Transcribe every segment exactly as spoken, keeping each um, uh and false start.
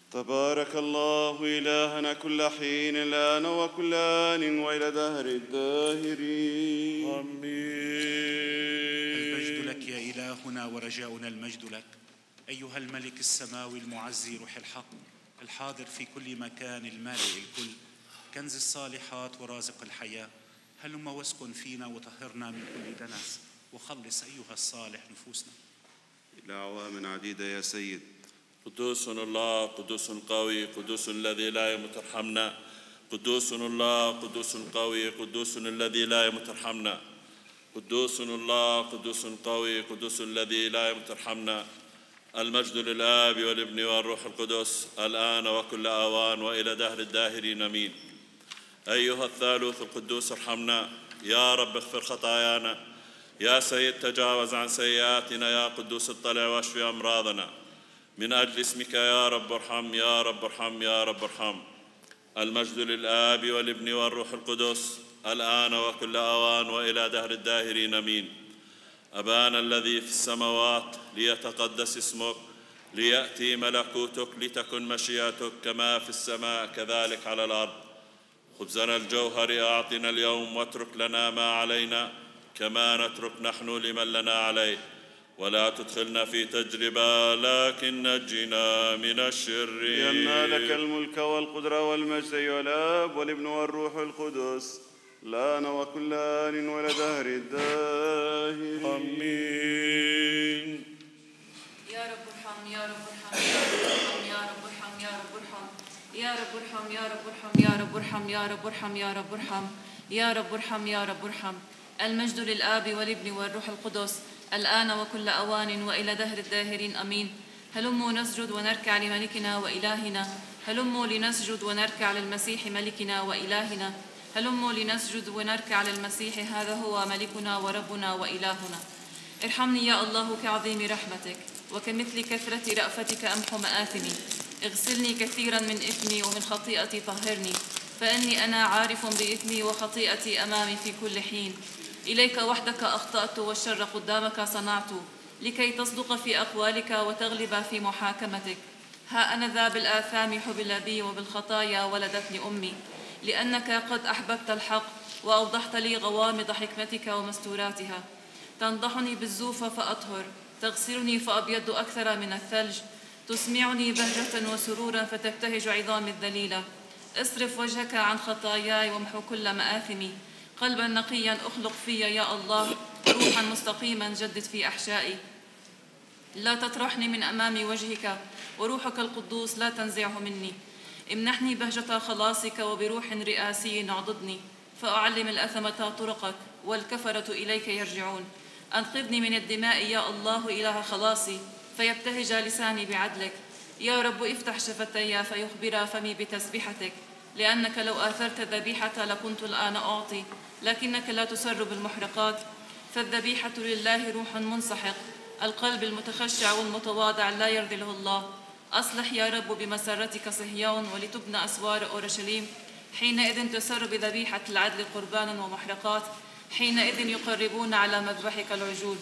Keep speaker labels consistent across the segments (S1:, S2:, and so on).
S1: تبارك الله إلهنا كل حين الآن وكل آن وإلى دهر الداهرين
S2: آمين. المجد لك يا إلهنا ورجاؤنا المجد لك أيها الملك السماوي المعزي روح الحق الحاضر في كل مكان المالئ الكل كنز الصالحات ورازق الحياة هلم واسكن فينا وطهرنا من كل دنس وخلص أيها الصالح نفوسنا.
S1: إلى أعوام عديدة يا سيد.
S3: قدوس الله قدوس قوي قدوس الذي لا يموت ارحمنا. قدوس الله قدوس قوي قدوس الذي لا يموت ارحمنا. قدوس الله قدوس قوي قدوس الذي لا يموت ارحمنا. المجد للآب والابن والروح القدس الآن وكل آوان وإلى دهر الداهرين آمين. أيها الثالوث القدوس ارحمنا. يا رب اغفر خطايانا. يا سيد تجاوز عن سيئاتنا. يا قدوس اطلع واشف أمراضنا. من أجل اسمك يا رب ارحم يا رب ارحم يا رب ارحم. المجد للآب والابن والروح القدس الآن وكل آوان وإلى دهر الداهرين آمين. أبانا الذي في السماوات ليتقدس اسمك ليأتي ملكوتك لتكن مشيئتك كما في السماء كذلك على الأرض. خبزنا الجوهر أعطنا اليوم واترك لنا ما علينا كما نترك نحن لمن لنا عليه ولا تدخلنا في تجربة لكن نجنا من الشر.
S1: لأن لك الملك والقدرة والمجد أيها الآب والابن والروح القدس الآن وكل آن وإلى دهر الداهرين
S3: آمين.
S4: يا رب ارحم يا رب ارحم يا رب ارحم يا رب ارحم يا رب ارحم يا رب ارحم يا رب ارحم يا رب ارحم يا رب ارحم يا رب ارحم يا رب ارحم. المجد للآب والابن والروح القدس الآن وكل أوان وإلى دهر الداهرين آمين. هلموا نسجد ونركع لملكنا وإلهنا. هلموا لنسجد ونركع للمسيح ملكنا وإلهنا. هلموا لنسجد ونركع للمسيح هذا هو ملكنا وربنا وإلهنا. ارحمني يا الله كعظيم رحمتك وكمثل كثرة رأفتك أمحو مآثمي. اغسلني كثيرا من إثمي ومن خطيئتي طهرني فإني أنا عارف بإثمي وخطيئتي أمامي في كل حين. إليك وحدك أخطأت والشر قدامك صنعت لكي تصدق في أقوالك وتغلب في محاكمتك. ها أنا ذا بالآثام حبل بي وبالخطايا ولدتني أمي لأنك قد أحببت الحق وأوضحت لي غوامض حكمتك ومستوراتها. تنضحني بالزوف فأطهر تغسلني فأبيض أكثر من الثلج. تسمعني بهجة وسرورا فتبتهج عظامي الذليلة. اصرف وجهك عن خطاياي وامحو كل مآثمي. قلبا نقيا أخلق في يا الله روحا مستقيما جدد في أحشائي. لا تطرحني من أمام وجهك وروحك القدوس لا تنزعه مني. امنحني بهجة خلاصك وبروح رئاسي اعضدني فأعلم الأثمة طرقك والكفرة إليك يرجعون. أنقذني من الدماء يا الله إله خلاصي فيبتهج لساني بعدلك. يا رب افتح شفتي فيخبر فمي بتسبيحتك لأنك لو آثرت الذبيحة لكنت الآن أعطي لكنك لا تسر بالمحرقات. فالذبيحة لله روح منسحق القلب المتخشع والمتواضع لا يرذله الله. أصلح يا رب بمسرتك صهيون ولتبنى أسوار أورشليم. حينئذ تسر بذبيحة العدل قربانا ومحرقات. حينئذ يقربون على مذبحك العجول.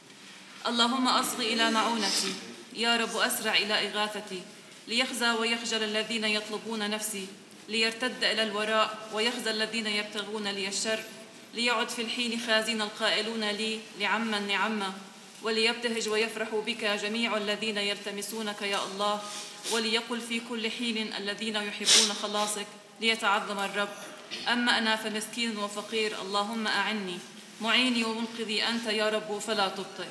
S4: اللهم أصغي إلى معونتي يا رب أسرع إلى إغاثتي. ليخزى ويخجل الذين يطلبون نفسي ليرتد إلى الوراء ويخزى الذين يبتغون لي الشر. ليعد في الحين خازين القائلون لي لعما نعما. وليبتهج ويفرح بك جميع الذين يلتمسونك يا الله. وليقل في كل حين الذين يحبون خلاصك ليتعظم الرب. أما أنا فمسكين وفقير اللهم أعني. معيني ومنقذي أنت يا رب فلا تبطئ.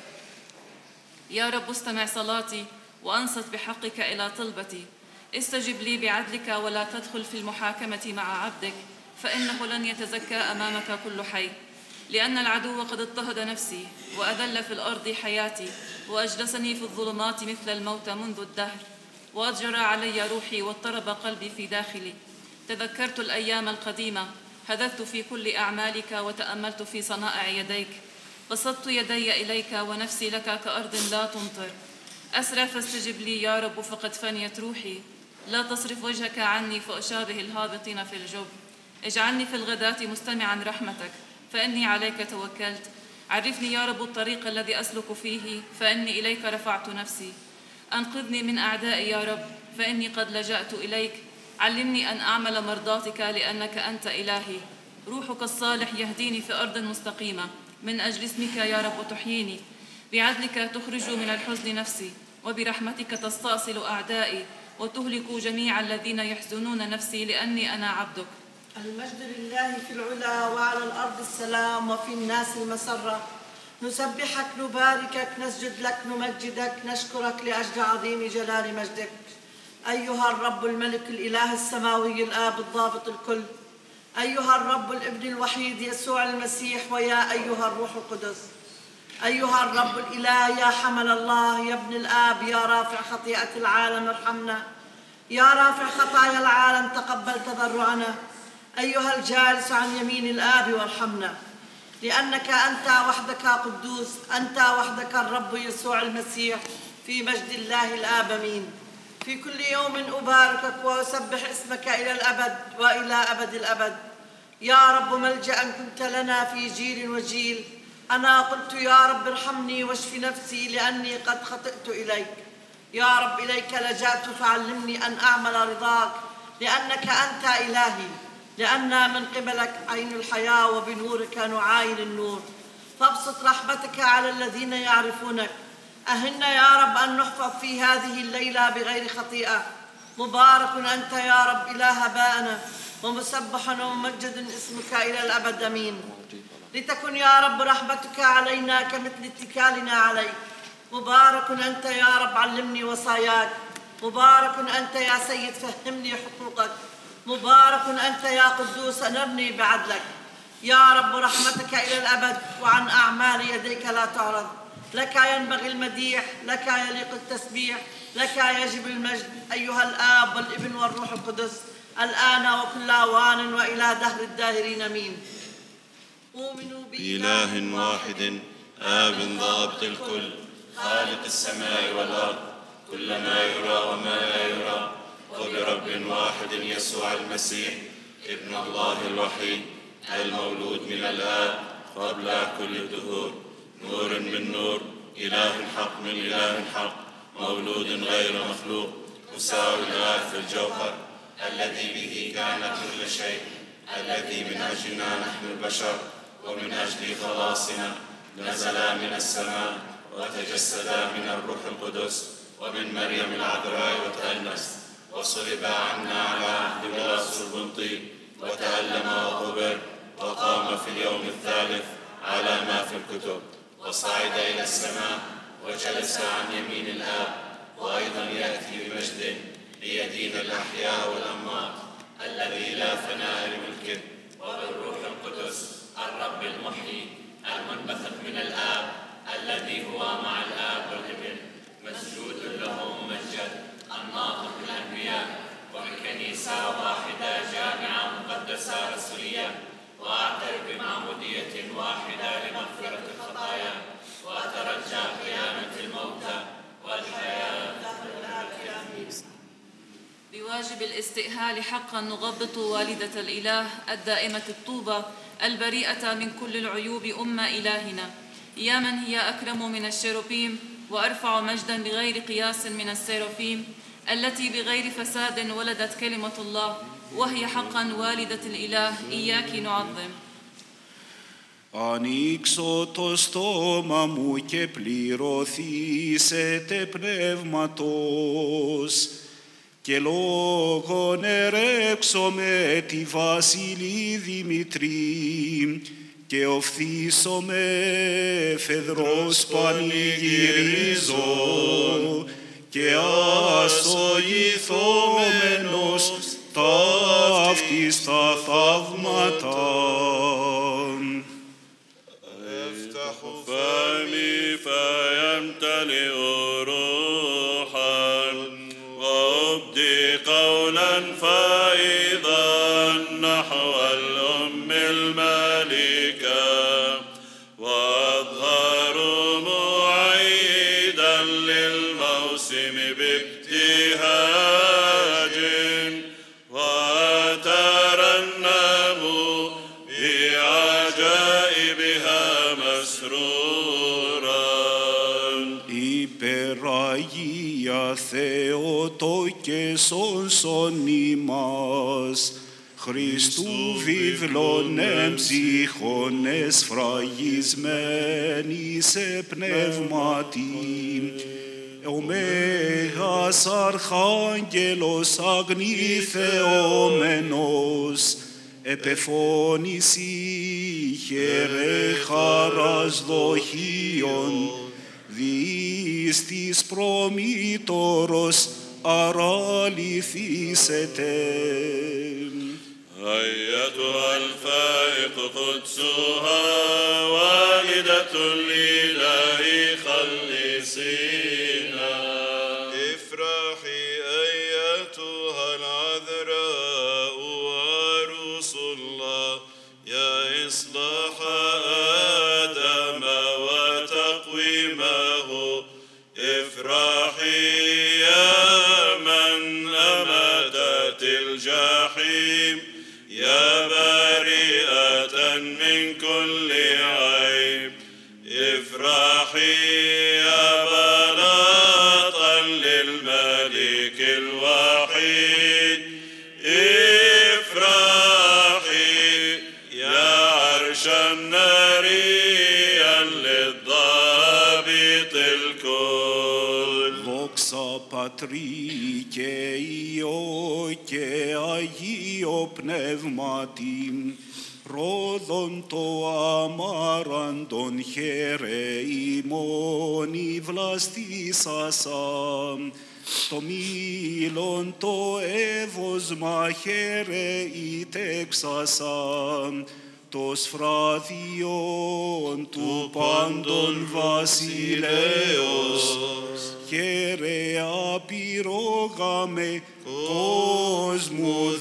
S4: يا رب استمع صلاتي وأنصت بحقك إلى طلبتي. استجب لي بعدلك ولا تدخل في المحاكمة مع عبدك فإنه لن يتزكى أمامك كل حي. لأن العدو قد اضطهد نفسي وأذل في الأرض حياتي وأجلسني في الظلمات مثل الموت منذ الدهر. وأضجر علي روحي واضطرب قلبي في داخلي. تذكرت الأيام القديمة هدثت في كل أعمالك وتأملت في صنائع يديك. بسطت يدي إليك ونفسي لك كأرض لا تمطر. أسرع فاستجب لي يا رب فقد فنيت روحي. لا تصرف وجهك عني فأشابه الهابطين في الجب. اجعلني في الغداة مستمعا رحمتك فإني عليك توكلت. عرفني يا رب الطريق الذي أسلك فيه فإني إليك رفعت نفسي. أنقذني من أعدائي يا رب فإني قد لجأت إليك. علمني أن أعمل مرضاتك لأنك أنت إلهي. روحك الصالح يهديني في أرض مستقيمة. من أجل اسمك يا رب تحييني. بعدلك تخرج من الحزن نفسي، وبرحمتك تستأصل أعدائي، وتهلك جميع الذين يحزنون نفسي، لأني أنا عبدك.
S5: المجد لله في العلا، وعلى الأرض السلام، وفي الناس المسرة. نسبحك، نباركك، نسجد لك، نمجدك، نشكرك لأجل عظيم جلال مجدك. أيها الرب الملك الإله السماوي الآب الضابط الكل، أيها الرب الابن الوحيد يسوع المسيح، ويا أيها الروح القدس. أيها الرب الإله يا حمل الله، يا ابن الآب، يا رافع خطيئة العالم ارحمنا. يا رافع خطايا العالم تقبل تضرعنا. أيها الجالس عن يمين الآب وارحمنا. لأنك أنت وحدك قدوس، أنت وحدك الرب يسوع المسيح، في مجد الله الآب. آمين. في كل يوم أباركك وأسبح اسمك إلى الأبد وإلى أبد الأبد. يا رب ملجأ كنت لنا في جيل وجيل. أنا قلت يا رب ارحمني واشف نفسي، لأني قد خطئت إليك. يا رب إليك لجأت فعلمني أن أعمل رضاك، لأنك أنت إلهي. لأن من قبلك عين الحياة، وبنورك نعاين النور. فابسط رحمتك على الذين يعرفونك. أهلنا يا رب أن نحفظ في هذه الليلة بغير خطيئة. مبارك أنت يا رب إله آبائنا، ومسبح وممجد اسمك إلى الأبد. آمين. لتكن يا رب رحمتك علينا كمثل اتكالنا عليك. مبارك أنت يا رب، علمني وصاياك. مبارك أنت يا سيد، فهمني حقوقك. مبارك أنت يا قدوس، أنرني بعدلك. يا رب رحمتك إلى الأبد، وعن أعمال يديك لا تعرض. لك ينبغي المديح، لك يليق التسبيح، لك يجب المجد، أيها الآب والابن والروح القدس، الآن وكل أوان وإلى دهر الداهرين. آمين.
S6: أؤمن بإله واحد، آب ضابط الكل، خالق السماء والأرض، كل ما يرى وما لا يرى، وبرب واحد يسوع المسيح، ابن الله الوحيد، المولود من الآب قبل كل الدهور، نور من نور، إله الحق من إله الحق، مولود غير مخلوق، مساوي الآب في الجوهر، الذي به كان كل شيء، الذي من أجلنا نحن البشر ومن أجل خلاصنا نزل من السماء، وتجسد من الروح القدس ومن مريم العذراء، وتأنس وصلب عنا على عهد بلاطس البنطي، وتألم وقبر، وقام في اليوم الثالث على ما في الكتب، وصعد إلى السماء، وجلس عن يمين الآب، وأيضا يأتي بمجد ليدين الأحياء والأموات، الذي لا فناء لملكه، وبالروح القدس الرب المحيي المنبثق من الآب، الذي هو مع الآب والابن، مسجود له ممجد، الناطق بالأنبياء، وبكنيسة واحدة جامعة مقدسة رسولية، وأعترف بمعمودية واحدة لمغفرة الخطايا، وأترجى قيامة الموتى والحياة.
S4: بواجب الاستئهال حقا نغبط والدة الإله الدائمة الطوبة البريئة من كل العيوب أم إلهنا، يا من هي أكرم من الشيروبيم وأرفع مجدا بغير قياس من السيروفيم، التي بغير فساد ولدت كلمة الله، وهي حقا والدة الإله، إياك نعظم.
S2: Ανοίξω το στόμα μου και πληρωθήσετε πνεύματος, και λόγον ερέξω με τη βασιλή Δημητρή, και οφθήσω με φεδρός πανηγυρίζω, και ασογηθόμενος ταύτης τα θαύματα.
S3: فمي فيمتلئ روحا وأبدي قولا فائضا نحو الأم الملكة، وأظهر معيدا للموسم بابتهاج، وأترنم بعجائبها مسرورا.
S2: Υπεραγία Θεότοκε εσώσον ημάς. Χριστού βιβλών εμψυχών εσφραγισμένοι σε πνεύματι. Ο Μέγας Αρχάγγελος αγνήθεομενος επεφώνηση χαιρε χαράς δοχείων διείς της προμήτωρος αραληθήσετε.
S3: أيتها الفائق قدسها والدة الإله خلصينا.
S6: افرحي أيتها العذراء عروس الله يا إصلاح آدم وتقويمه. افرحي يا من أماتت الجحيم يا بريئة من كل عيب. افرحي يا بلاطا للملك الوحيد. افرحي يا عرشا ناريا للضابط الكل.
S2: Δόξα Πατρί και Υιό και Αγίο Πνεύματι, ρόδον το αμάραντον χαίρε ημών η βλαστήσασα, το μήλον το εύωσμα χαίρε η τέξασα, το σφράδιον του πάντων βασιλέως, χαίρε απειρόγαμε κόσμου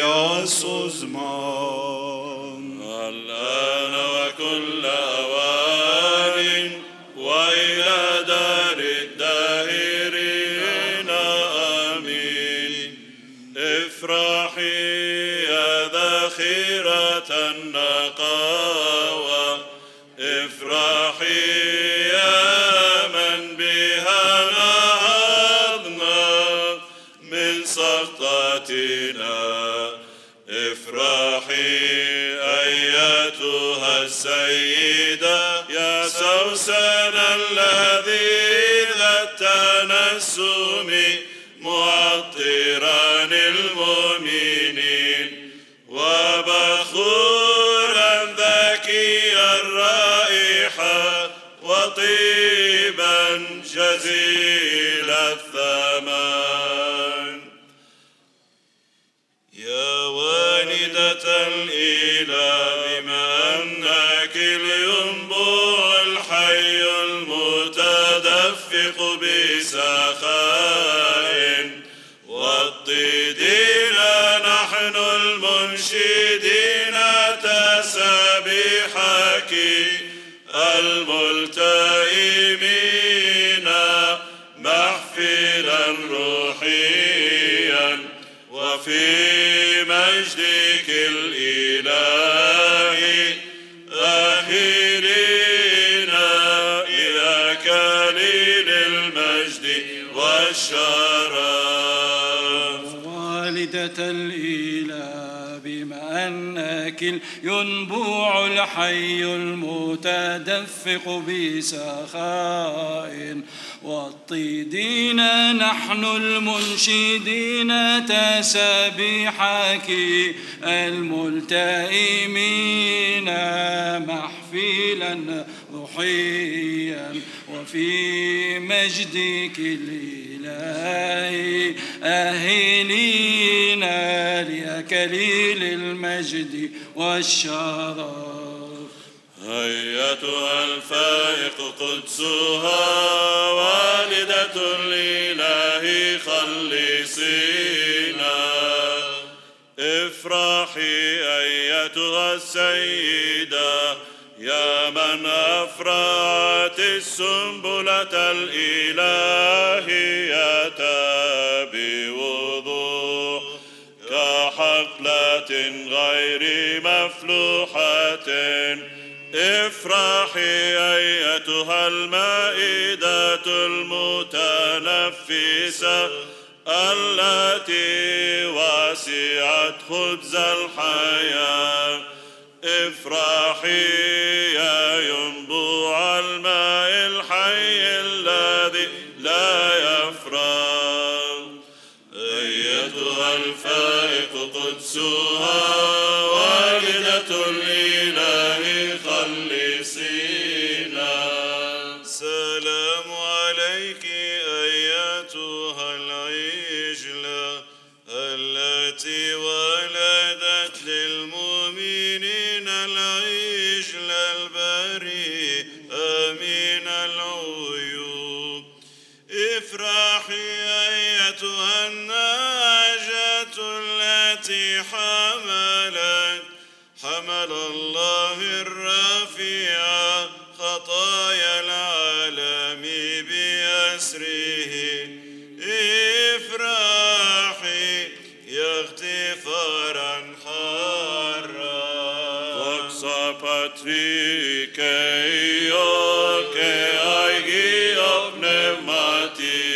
S2: διάσωσμαν.
S3: الآن وكل أوان وإلى دار الداهرين آمين. افرحي يا ذخيرة النقاوة. افرحي يا من بها نهضنا من سقطتنا. افرحي أيتها السيدة يا سوسن الذي ذا التنسم معطرا المؤمنين وبخورا ذكيا رائحا وطيبا جزيل الثمن. يا والدة الإله بما أنك الينبوع الحي المتدفق بسخاء والطيدين نحن المنشدين تسبيحك الملتئمين محفلا روحيا وفي مجدك الإلهي أهلين إلى كليل المجد والشرف.
S7: والدة الإله بما أنك الينبوع الحي المتدفق بسخاء والطيدين نحن المنشدين تسبيحك الملتئمين محفلا روحيا وفي مجدك الإلهي أهلين لأكليل المجد والشرف.
S3: أيتها الفائق قدسها والدة الإله خلصينا. افرحي أيتها السيدة يا من أفرعت السنبلة الإلهية بوضوح كحقلة غير مفلوحة. افرحي أيتها المائدة المتنفسة التي وسعت خبز الحياة. افرحي يا ينبوع الماء الحي الذي لا يفرغ. أيتها الفائق قدسها والدة الإله خلصينا.
S6: سلام عليك أيتها العجلة التي ولدت للمؤمنين العجل البريء من العيوب. افرحي أيتها الناجة التي حملت حمل الله الرفيع خطايا العالم بأسره. افرحي يا اغتفارا حارا.
S3: Vox Patricae que aigio pneumati.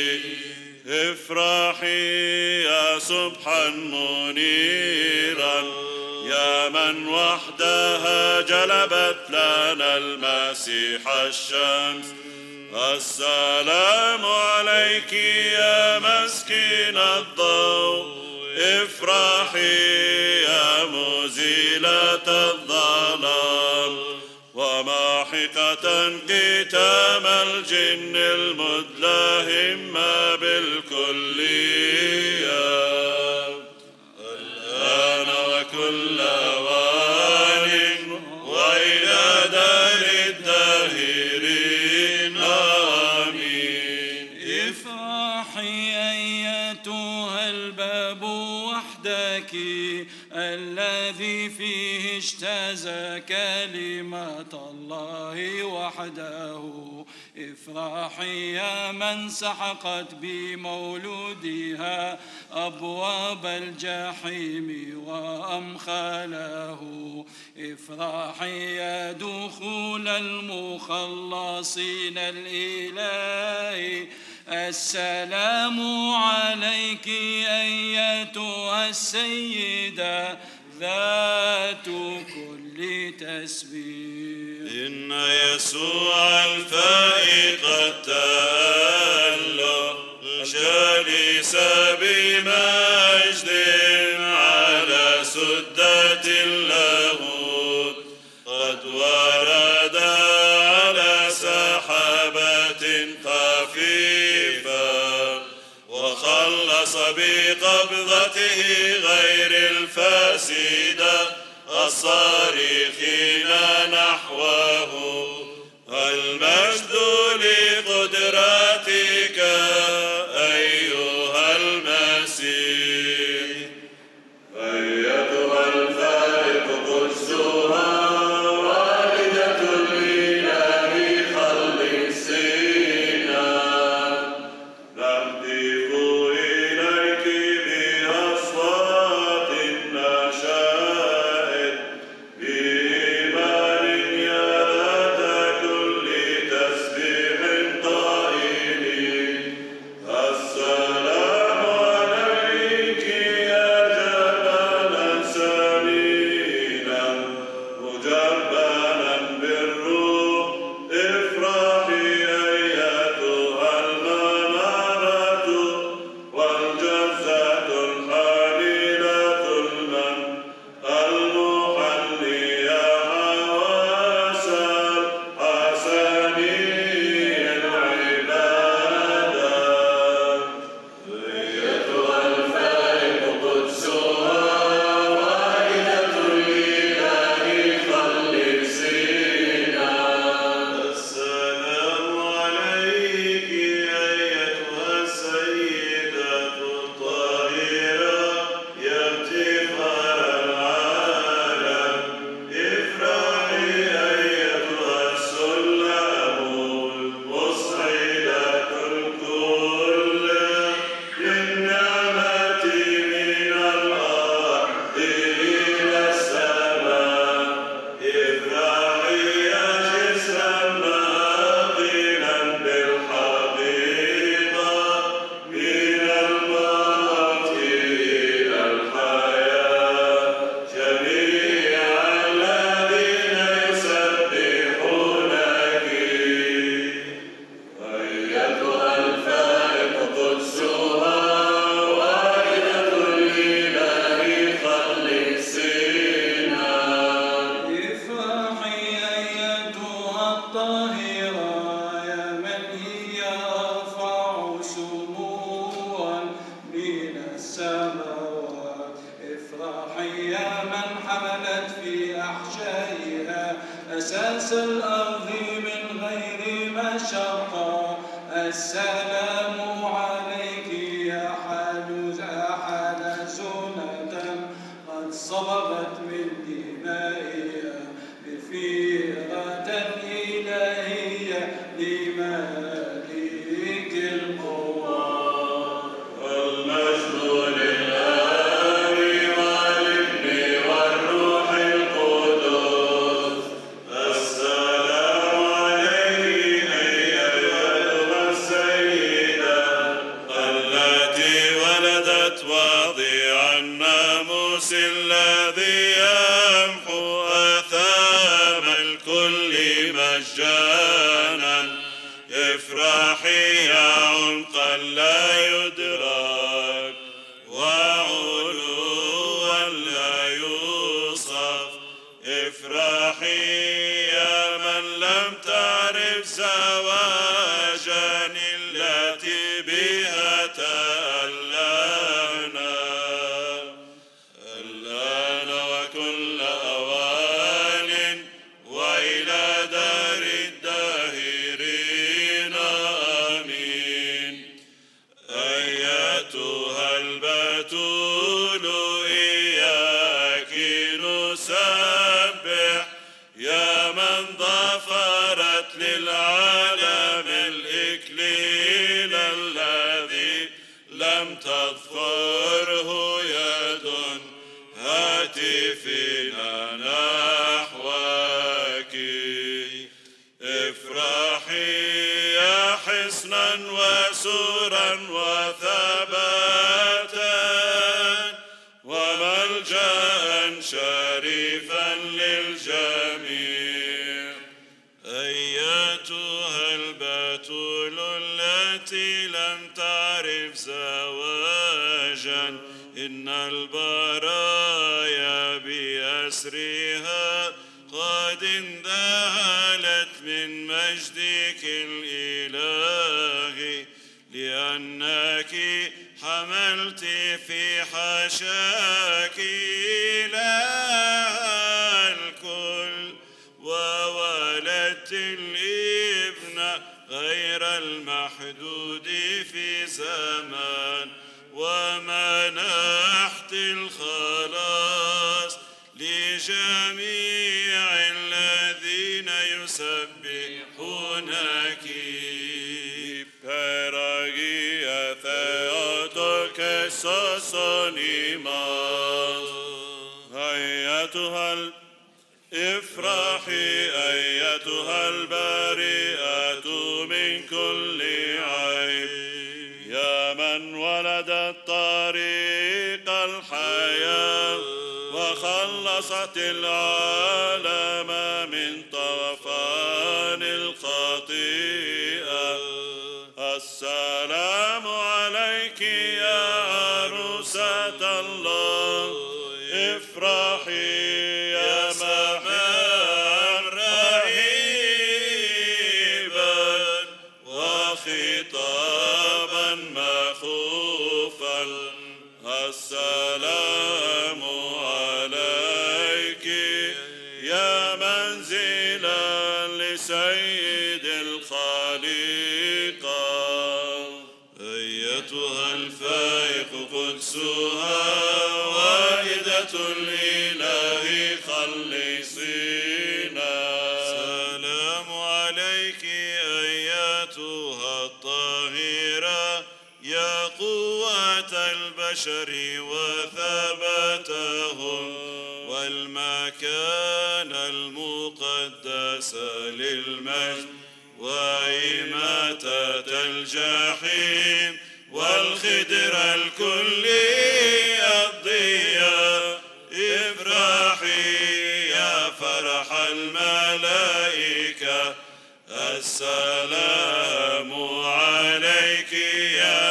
S3: افرحي يا صبحا منيرا يا من وحدها جلبت لنا المسيح الشمس. السلام عليك يا مسكين الضوء. افرحي يا مزيلة الظلام وماحقة كتام الجن المدلهم بالكلية. الآن وكل وان وإلى دار الداهرين آمين.
S7: افرحي أيتها الباب وحدك الذي فيه اجتاز كلمة الله وحده. افرحي يا من سحقت بمولودها أبواب الجحيم وأمخاله. افرحي يا دخول المخلصين الإلهي. السلام عليك أيتها السيدة ذات كل تسبيح.
S6: إن يسوع الفائق التأله جالس بمجد على سدة اللاهوت قد ورد على سحابة خفيفة وخلص بقبضته غير الفاسدة الصارخين نحوه. المجد لقدرتك أيها المسيح. أيتها الفائق قدسها والدة الإله خلصينا. نهتف إليك بأصوات النشائد بإيمان يا ذات كل تسبيح طاهر
S7: افرحي يا من حملت في أحشائها أساس الأرض من غير مشقة. السلام عليك يا حلزونة قد صببت من دمائها بفيرة إلهية لمالك القوات.
S6: والمجد للآب والابن والروح القدس. السلام عليك أيتها السيدة التي ولدت واضع الناموس الذي يمحو آثام الكل مجانا. افرحي يا عمقا لا يدرك وعلوا لا يوصف. افرحي يا من لم تعرف زواجا التي بها تألهنا. الآن وكل أوان وإلى دار الداهرين آمين. أيتها البتول إياك نسبح يا من ضفرت للعالم الإكليل الذي لم تظفره يد. هاتفنا نحوك. افرحي يا حصنا وسورا وثباتا وملجأ شريفا للجميع. أيتها البتول التي لم تعرف زواجا إن البرايا بأسرها قد انذهلت من مجدك الإلهي لأنك حملت في حشاك إله الكل وولدت الابن غير المحدود في زمان ومنحت الخلاص لجميع الذين يسبحونك. Peragia Theotokes Sosonimas. أيتها افرحي أيتها البريئة من كل عيب يا من ولدت طريق الحياة وخلصت العالم من طوفان الخطيئة. السلام عليك يا عروسة الله. افرحي يا سماء رهيبا وخطابا مخوفا. السلام عليك يا منزلا لسيد الخليقة. أيتها الفائق قدسها واحدة الإله خلصينا. سلام عليك أيتها الطاهرة يا قوة البشر وثبتهم والمكان المقدس للمجد وإماتة الجحيم والخدر الكلي الضياء. افرحي يا فرح الملائكة. السلام عليك يا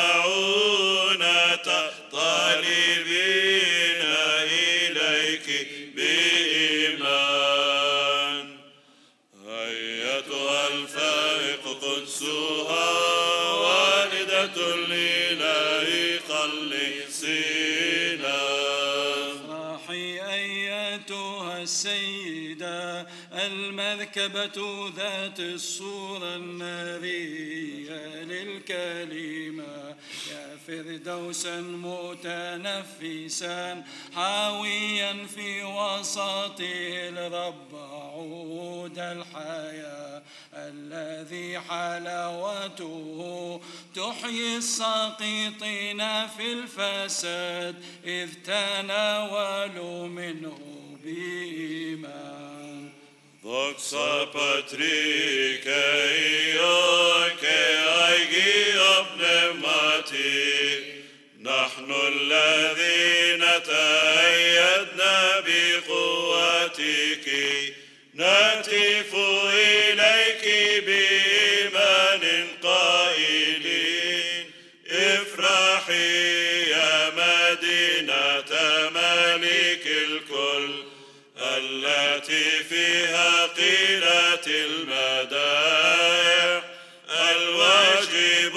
S6: معونة طالبين إليك بإيمان. أيتها الفائق قدسها
S7: السيدة المذكبة ذات الصورة النارية للكلمة، يا فردوسا متنفسا حاويا في وسطه الرب عود الحياة، الذي حلاوته تحيي الساقطين في الفساد إذ تناولوا منه بإيمان.
S6: Δόξα Πατρί και Υιό και Αγίο Πνεύματι, نحن الذين تأيدنا بقوتك نهتف إليك بإيمان قائلين افرحي يا مدينة ملك الكل التي فيها قيلت المدائح الواجب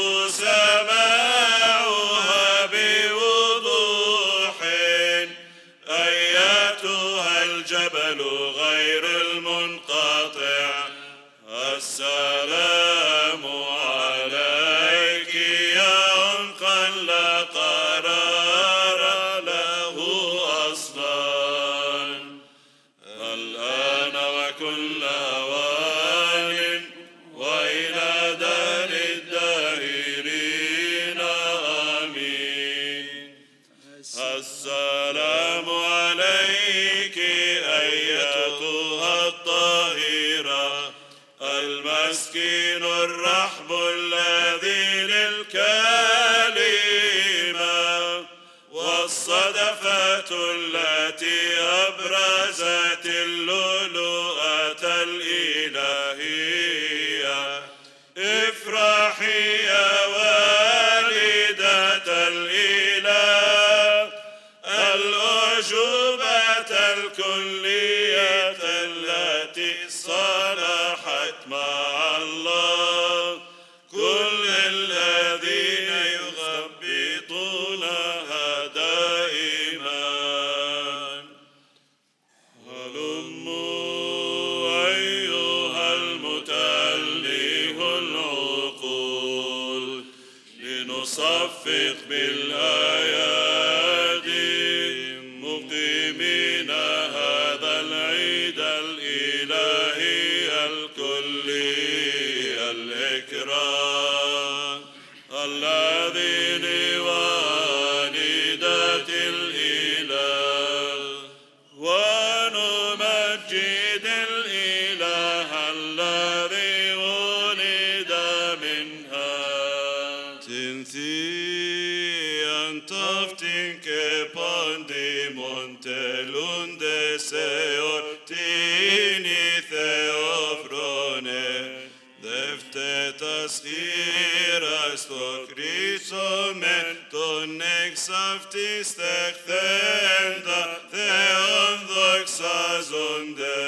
S6: سماعها بوضوح، أيتها الجبل غير المنقطع السلام عليك يا عنقا لا قرار له أصلا الآن وكل أوان وإلى دار الداهرين آمين. السلام عليك أيتها الطاهرة المسكين الرحب الذي للكلمة والصدفة التي أبرزت اللؤلؤة الإلهية افرحي يا والدة الإله الأعجوبة الكلية التي صلحت مع الله كل الذين يغبطونها دائما. هلموا أيها المتأله العقول لنصفق بالأيادي مقيمين هذا العيد الإلهي الكلي الإكرام الذي لوالدة الإله، ونمجد الإله الذي ولد منها. Tinthian taftin ke pandi montelun deseor tini theofrone deftetas iras to Christomen ton exaftis tecthenda theon doxazonde.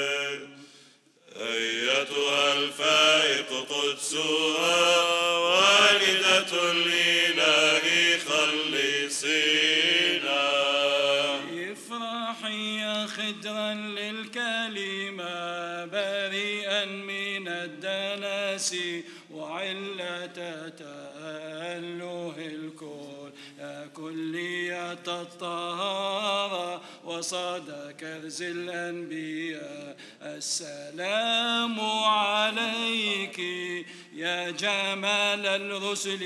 S6: أيتها الفائق قدسها والدة الإله خلصينا.
S7: افرحي يا خدرا للكلمة بريئا من الدنس وعلة تأله الكل، يا كلية الطهارة وصاد كرز الأنبياء السلام عليك يا جمال الرسل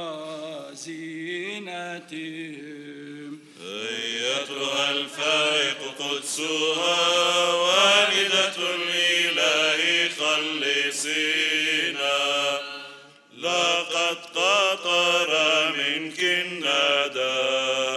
S7: وزينتهم.
S6: أيتها الفائق قدسها والدة الإله خلصينا. لقد قطر منك الندى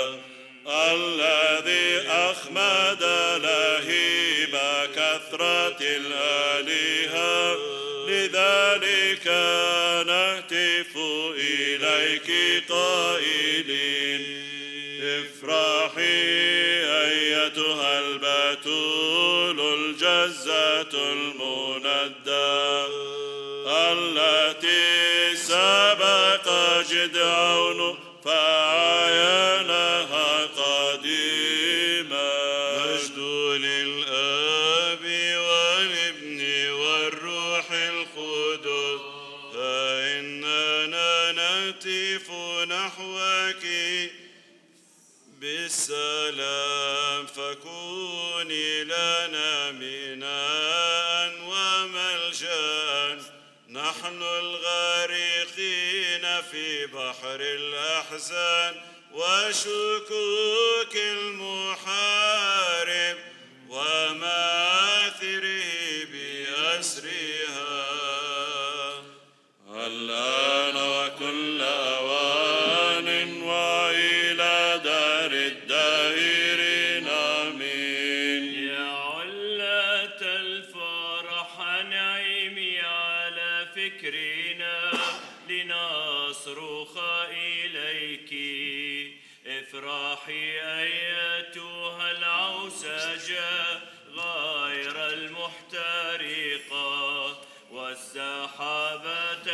S6: الذي أخمد لهيب كثرة الآلهة، لذلك نهتف إليك قائلين افرحي أيتها البتول الجزة المندى التي سبق جدعون فعاينها قديما. مجد للآب السلام فكوني لنا ميناء وملجأ نحن الغارقين في بحر الأحزان وشكوك المحارب ومآثره بأسرها الآن وكل أوان وإلى دار الدائرين آمين.
S8: يا علة الفرح نعيمي على فكرنا لنصرخ إليك افرحي أيتها العوسجة غير المحترقة والسحابة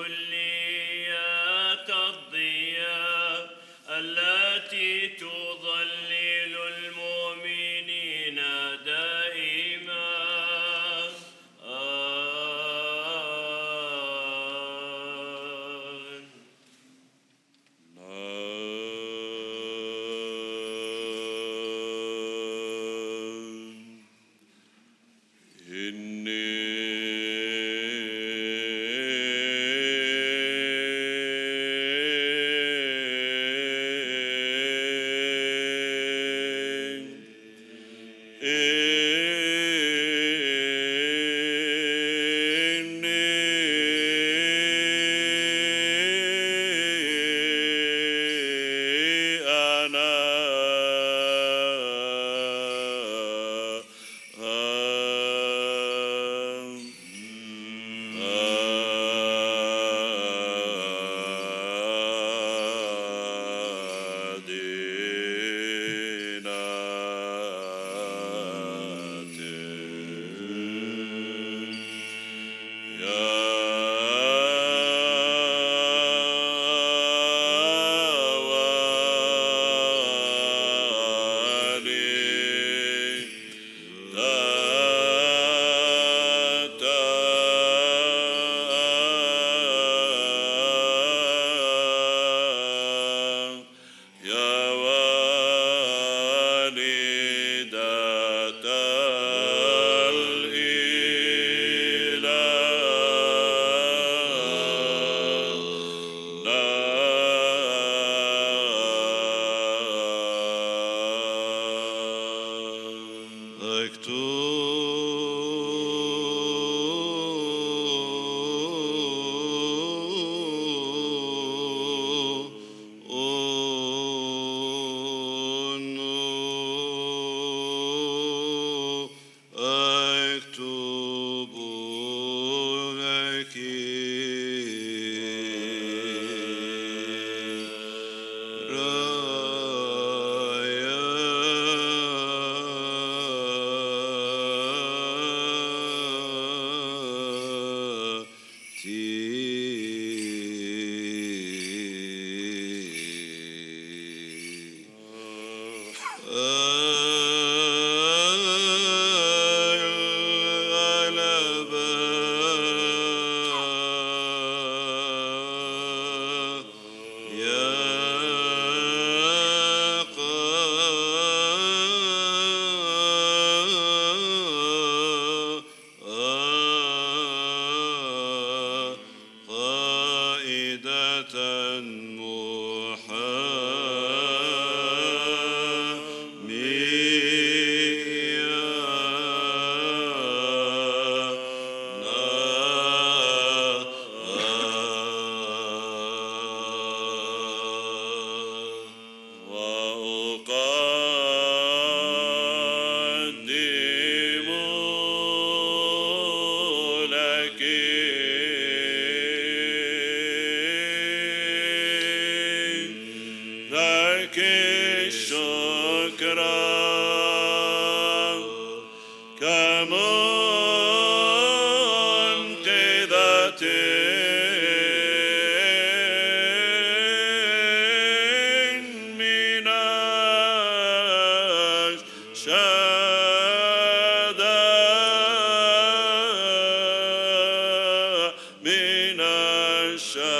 S8: الكليات الضياء التي تظلل المؤمنين دائما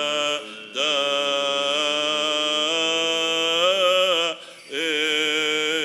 S6: الشهداء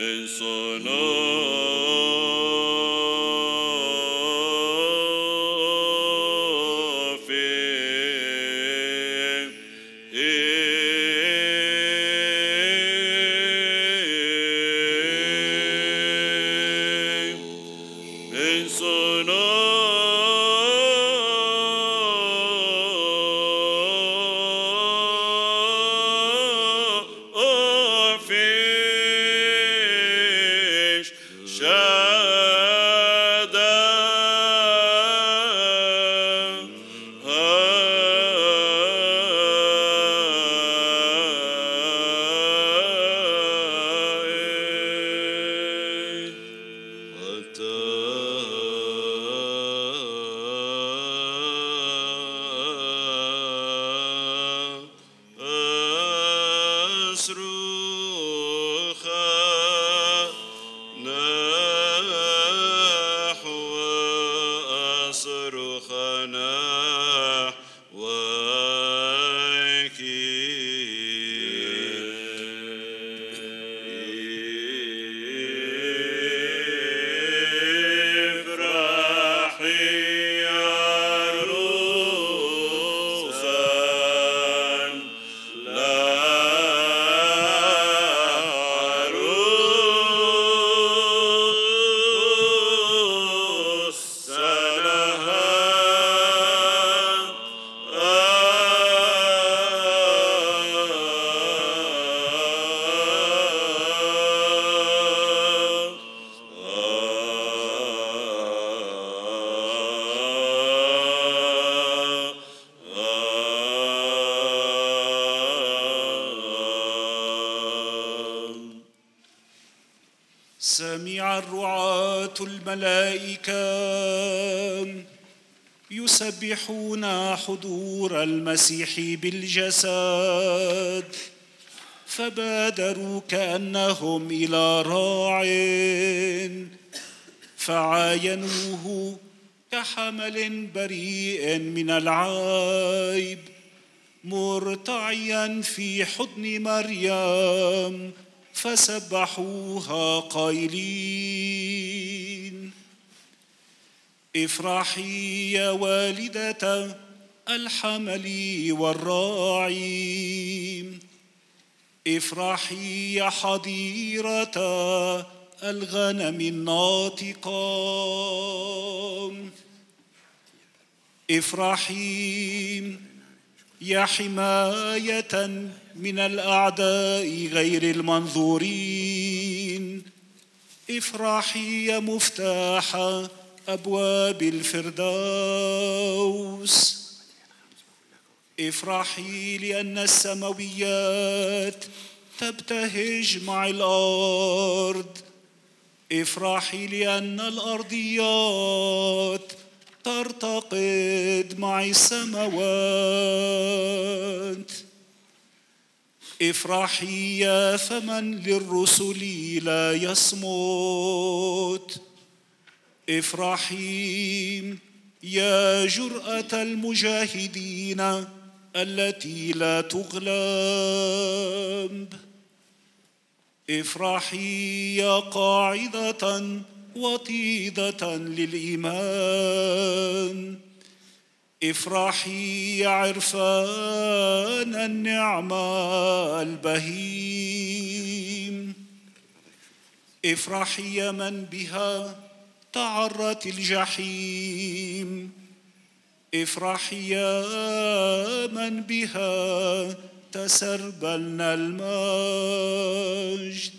S2: سمع الرعاة الملائكة يسبحون حضور المسيح بالجسد، فبادروا كأنهم إلى راع فعاينوه كحمل بريء من العيب مرتعيا في حضن مريم، فسبحوها قائلين: افرحي يا والدة الحمل والراعي، افرحي يا حظيرة الغنم الناطقة، افرحي يا حماية من الأعداء غير المنظورين، افرحي يا مفتاح أبواب الفردوس، افرحي لأن السماويات تبتهج مع الأرض، افرحي لأن الأرضيات ترتقد مع السماوات، افرحي يا فمن للرسل لا يصمت، افرحي يا جرأة المجاهدين التي لا تغلب، افرحي يا قاعدة وطيدة للإيمان، افرحي يا عرفان النعمة البهيم، افرحي يا من بها تعرت الجحيم، افرحي يا من بها تسربلنا المجد،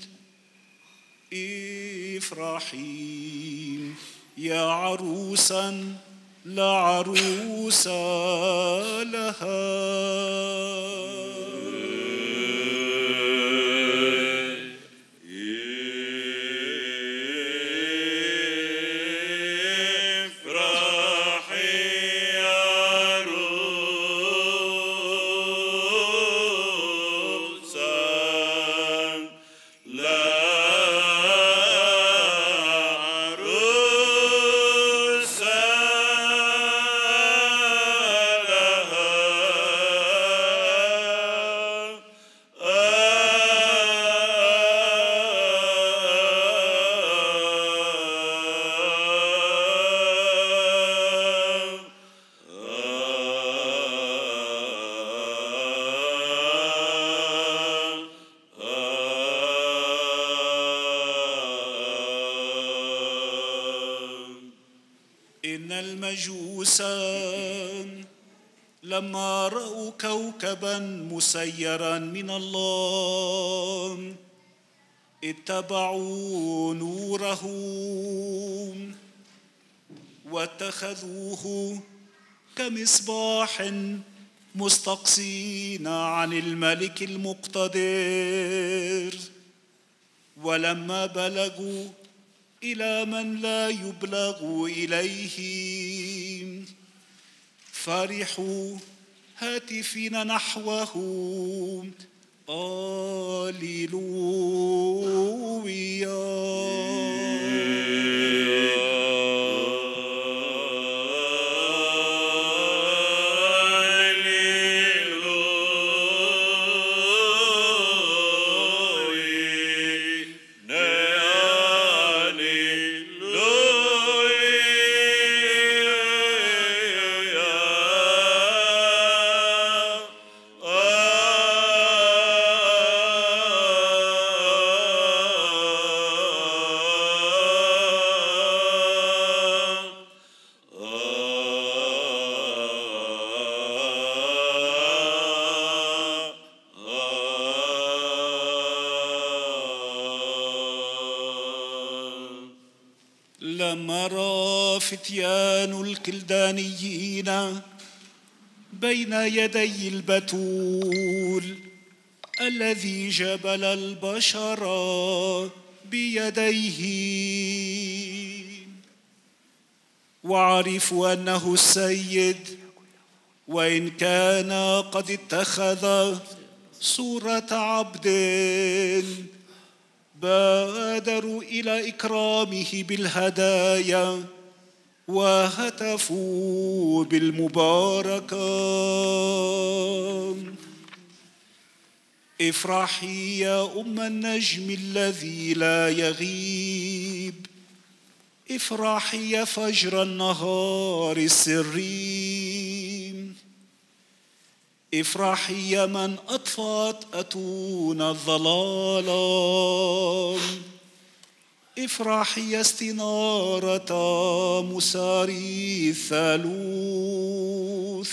S2: افرحي يا عروسا لا عروس لها. إن المجوس لما رأوا كوكبا مسيرا من الله اتبعوا نوره واتخذوه كمصباح مستقصين عن الملك المقتدر. ولما بلغوا إلى من لا يبلغ إليه فرحوا هاتفين نحوه هاليلويا. لما رأى فتيان الكلدانيين بين يدي البتول الذي جبل البشر بيديه وعرفوا أنه السيد، وإن كان قد اتخذ صورة عبد، بادروا إلى إكرامه بالهدايا وهتفوا بالمباركة. افرحي يا أم النجم الذي لا يغيب، افرحي يا فجر النهار السري، افرحي يا من أطفأت أتون الظلام، افرحي يا استنارة مساري الثالوث،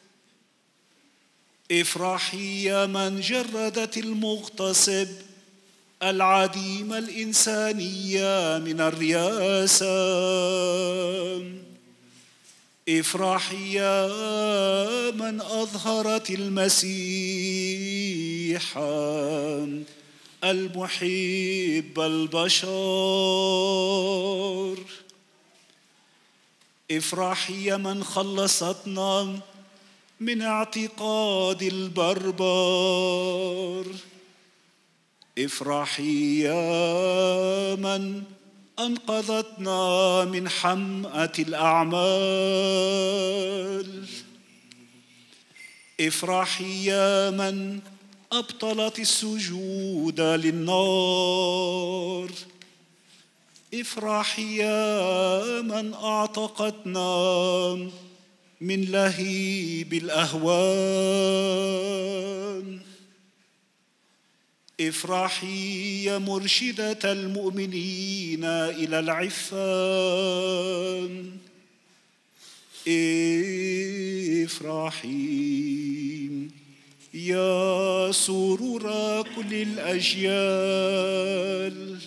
S2: افرحي يا من جردت المغتصب العديم الإنسانية من الرياسة، افرحي يا من أظهرت المسيح المحب البشر، افرحي يا من خلصتنا من اعتقاد البربر، افرحي يا من أنقذتنا من حمأة الأعمال، افرحي يا من أبطلت السجود للنار، افرحي يا من أعتقتنا من لهيب الأهوان، افرحي يا مرشدة المؤمنين إلى العفان، افرحي يا سرور كل الأجيال،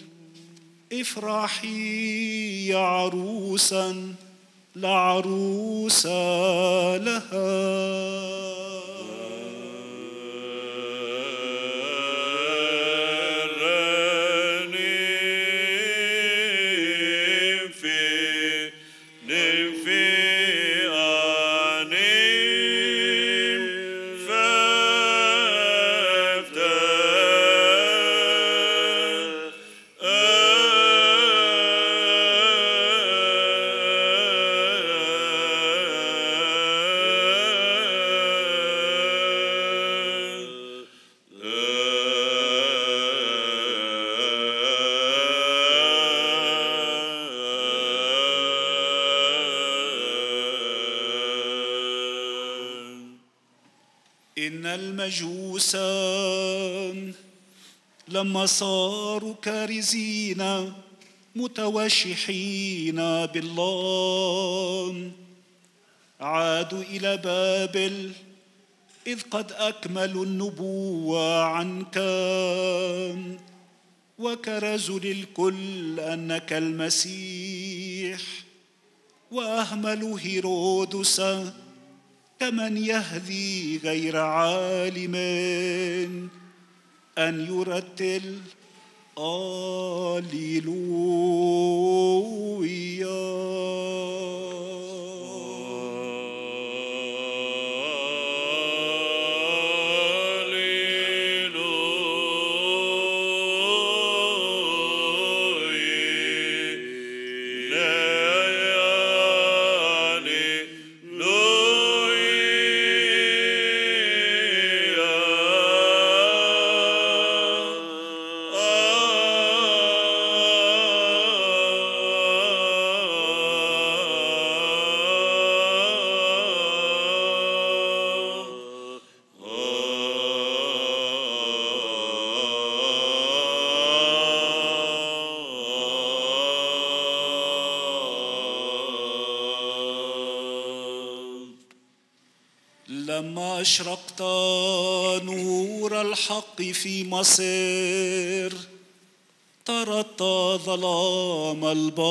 S2: افرحي يا عروسا لا عروس لها. إن المجوس لما صاروا كارزين متوشحين بالله. عادوا إلى بابل إذ قد أكملوا النبوة عنك، وكرزوا للكل أنك المسيح، وأهملوا هيرودس كمن يهذي غير عالم أن يرتل هاليلويا. لما أشرقت نور الحق في مصر طردت ظلام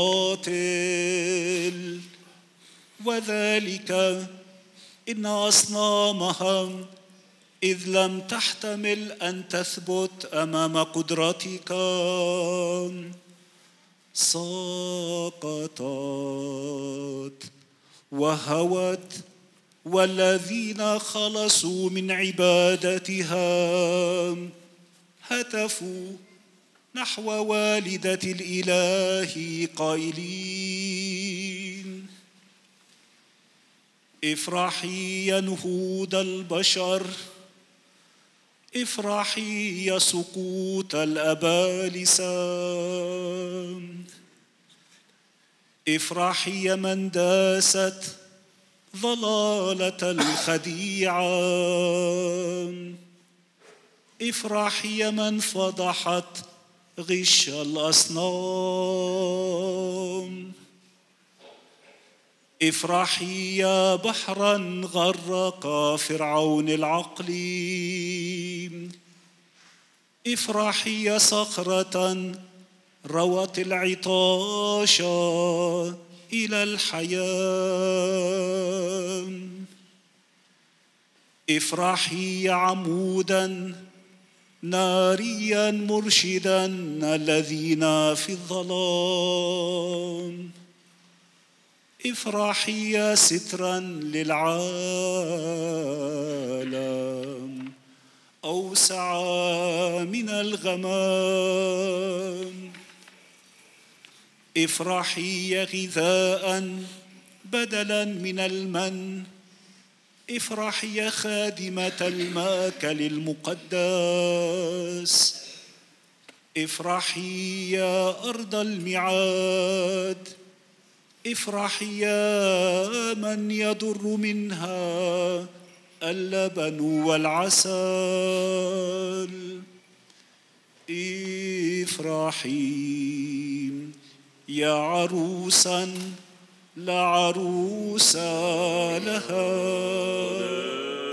S2: الباطل، وذلك إن أصنامها إذ لم تحتمل أن تثبت أمام قدرتك سقطت وهوت، والذين خلصوا من عبادتها هتفوا نحو والدة الإله قائلين: افرحي يا نهوض البشر، افرحي يا سقوط الأبالسة، افرحي يا من داست ضلالة الخديعة، افرحي يا من فضحت غش الأصنام، افرحي يا بحرا غرق فرعون العقل، افرحي يا صخرة روت العطاش إلى الحياة، افرحي يا عمودا ناريا مرشدا الذين في الظلام، افرحي يا سترا للعالم أوسع من الغمام، افرحي يا غذاء بدلا من المن، افرحي يا خادمة الماكل المقدس، افرحي يا أرض الميعاد، افرحي يا من يضر منها اللبن والعسل، افرحي يا عروسا لا عروس لها.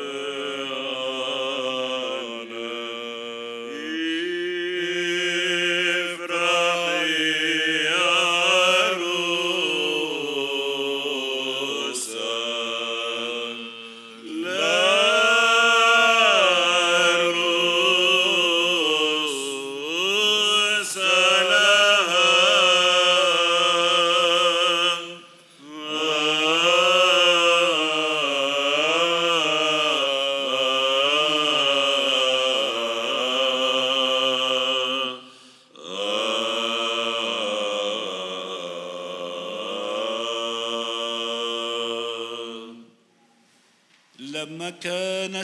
S2: لما كان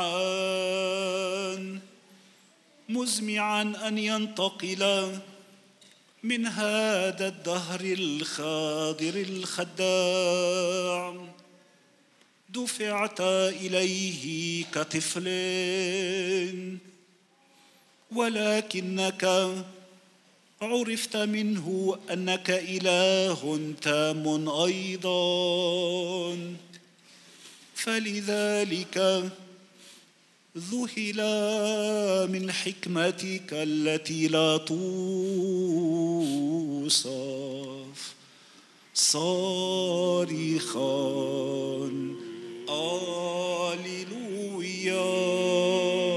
S2: سمعان مزمعا أن ينتقل من هذا الدهر الخاضر الخداع، دفعت إليه كطفل، ولكنك عرفت منه أنك إله تام أيضا، فلذلك ذهل من حكمتك التي لا توصف، صارخا هاليلويا.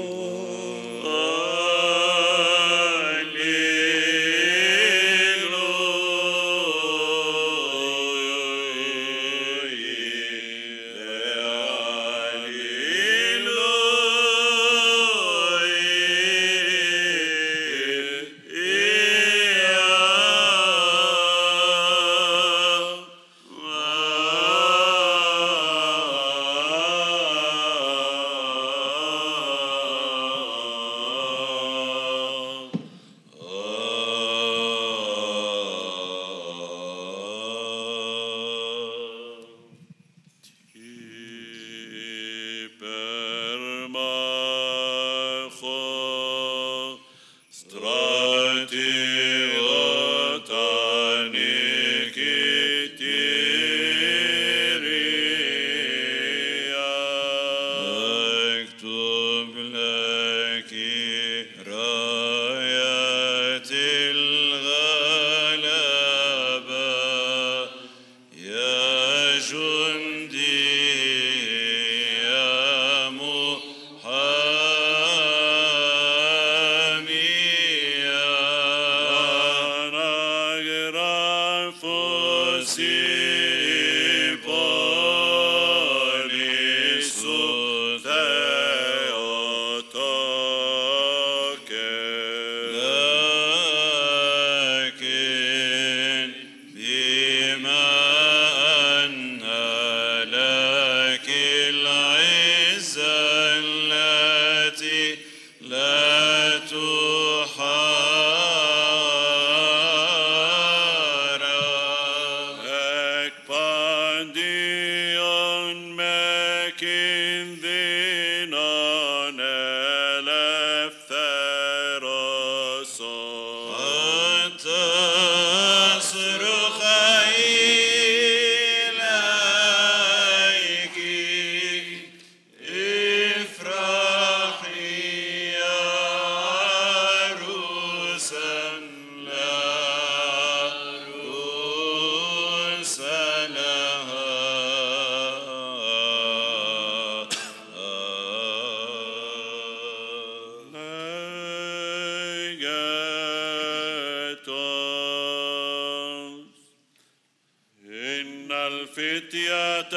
S3: الفتية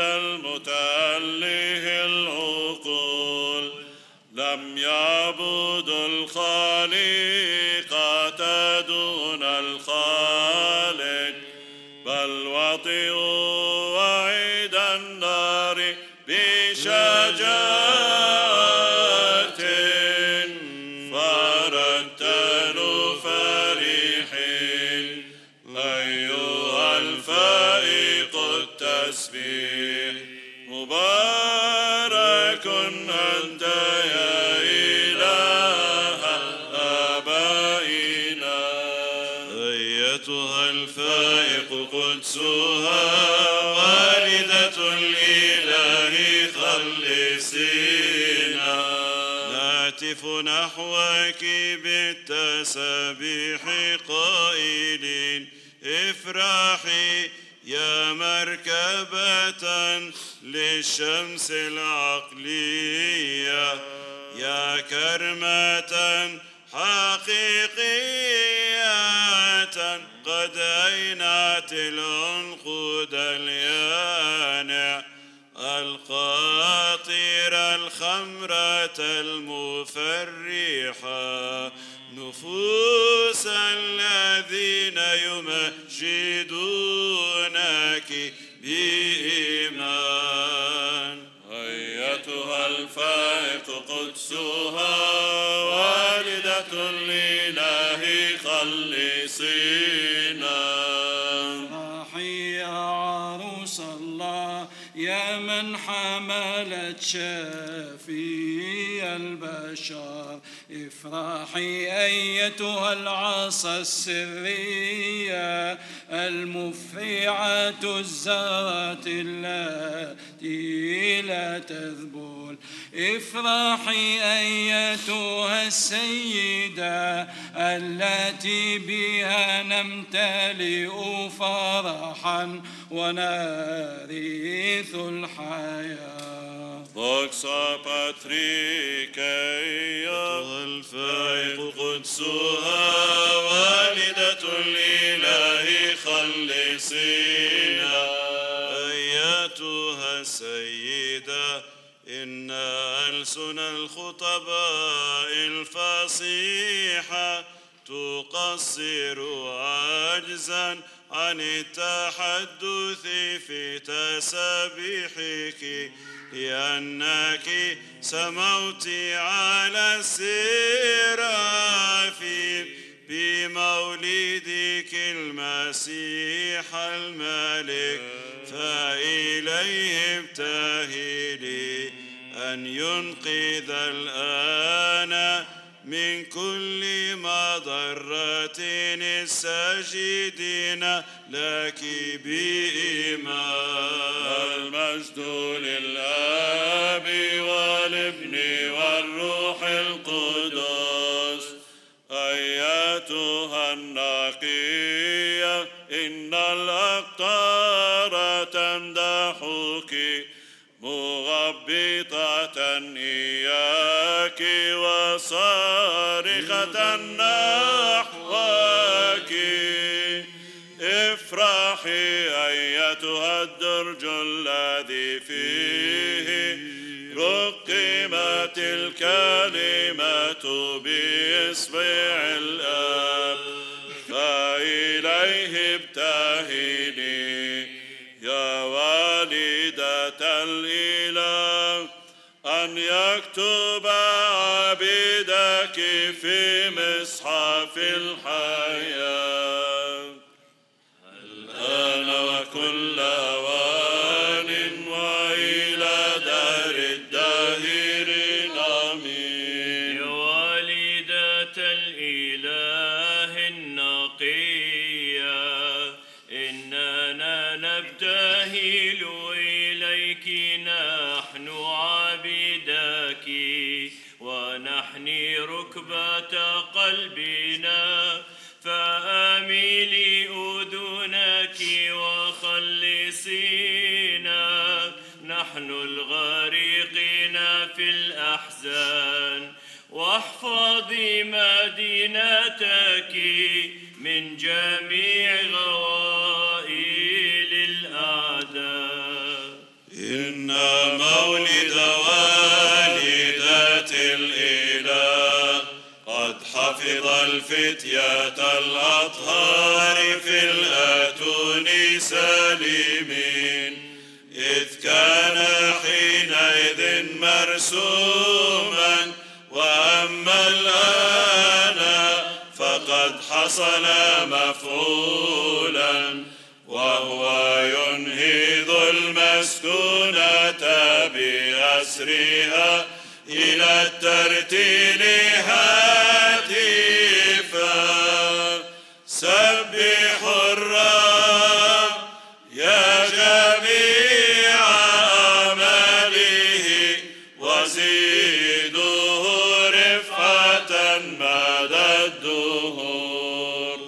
S3: المتأله العقول لم يعبدوا الخالق دون الخالق، بل وطئوا وعيد النار بشجاعة فرتلوا فرحين أيها الفائق التسبيح. مبارك أنت يا إله آبائنا،
S6: أيتها الفائق قدسها والدة الإله خلصينا. نهتف نحوك بالتسبيح قائلين افرحي يا مركبة للشمس العقلية، يا كرمة حقيقية قد أينعت العنقود اليانع، القاطر الخمرة المفرحة، نفوس الذين يمجدونك بإيمان.
S3: أيتها الفائق قدسها والدة الإله خلصينا.
S7: فرحي يا عروس الله يا من حملت شافي البشر، افرحي أيتها العصا السرية المفرعة الزهرة التي لا تذبل. افرحي أيتها السيدة التي بها نمتلئ فرحا ونرث الحياة.
S6: دوكسا باتريكيا الفائق قدسها والدة الإله خلصينا. أيتها السيدة إن ألسن الخطباء الفصيحة تقصر عجزا عن التحدث في تسبيحك، لأنك سموت على السرافيم بمولدك المسيح الملك، فإليه ابتهلي أن ينقذ الآن من كل مضرة الساجدين لك بإيمان. المجد للآب والابن والروح القدس. أيتها النقية إن الأقطار تمدحك مغبطة إياك وصارخة نحوك. افرحي أيتها الدرج الذي فيه رقمت الكلمة بإصبع الآب، فإليه ابتهلي يا والدة الإله أن يكتب عبيدك في مصحف الحياة الآن وكل أوان وإلى دار الداهرين. آمين.
S8: يا والدة الإله النقية إننا نبتهل إليك نحن عبيدك ونحني ركبة قلبنا، فآملي أذنك وخلصينا نحن الغارقين في الأحزان، واحفظي مدينتك من جميع غوائل الأعداء.
S6: إن مولد والدة الإله قد حفظ الفتية الأطهار في الآتون سالمين، إذ كان حينئذ مرسوما، وأما الآن فقد حصل مفعولا، وهو ينهض المسكونة بأسرها إلى الترتيل هاتفا. سبحوا الرب يا جميع أعماله وزيدوه رفعة مدى الدهور.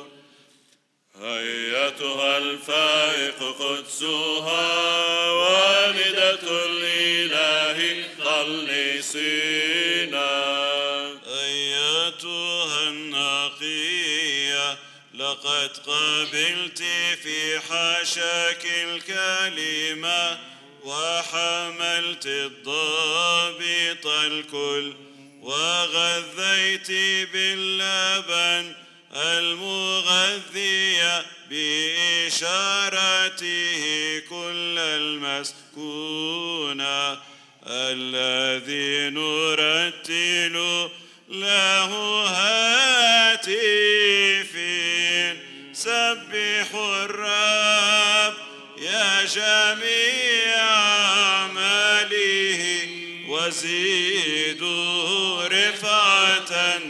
S6: أيتها الفائق قدسها والدة الإله خلصينا. أيتها النقية لقد قبلت في حاشاك الكلمة وحملت الضابط الكل، وغذيت باللبن المغذية بإشارته كل المسكونة الذي نرتل له هاتفين. سبحوا الرب يا جميع أعماله وزيدوه رفعة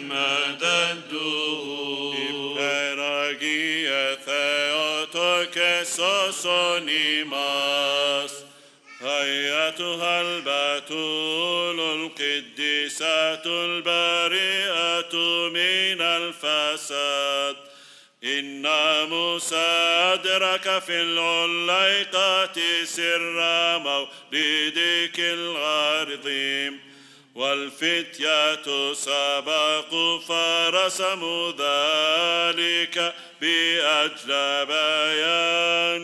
S3: سوسونيماس. أيتها البتول القديسة البريئة من الفساد، إن موسى أدرك في العليقة سر مولدك العظيم، والفتية سبقوا فرسموا ذلك بأجل بيان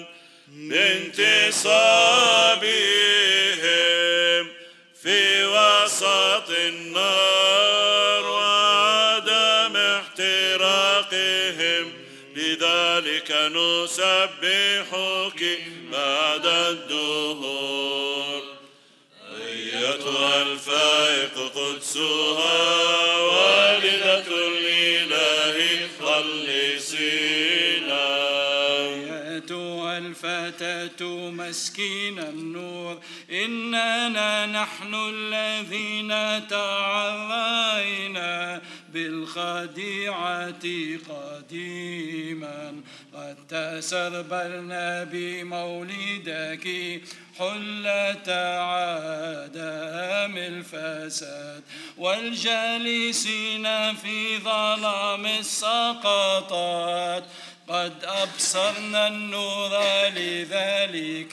S3: بانتصابهم في وسط النار وعدم احتراقهم، لذلك نسبحك بعد الدهور. أيتها الفائق قدسها والدة الإله خلصينا.
S7: أيتها الفتاة مسكين النور، إننا نحن الذين تعرينا بالخديعة قديما، قد تسربلنا بمولدك حلة عدم الفساد، والجالسين في ظلام السقطات قد أبصرنا النور، لذلك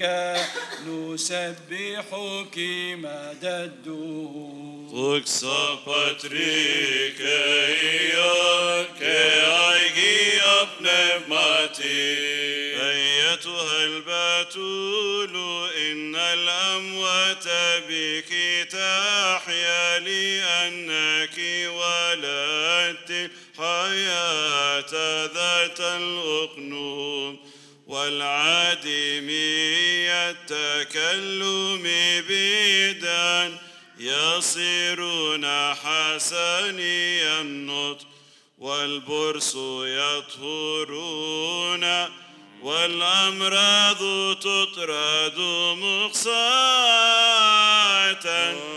S7: نسبحك مدى الدهور.
S6: Också Patrik Eia كأيجي أبنبماتي. أيتها البتول إن الأموات بك تحيا، لأنك ولدت الحياة ذات الأقنوم، والعادمي التكلم بدان يصيرون حسني النطق، والبرص يطهرون، والأمراض تطرد مقصاة،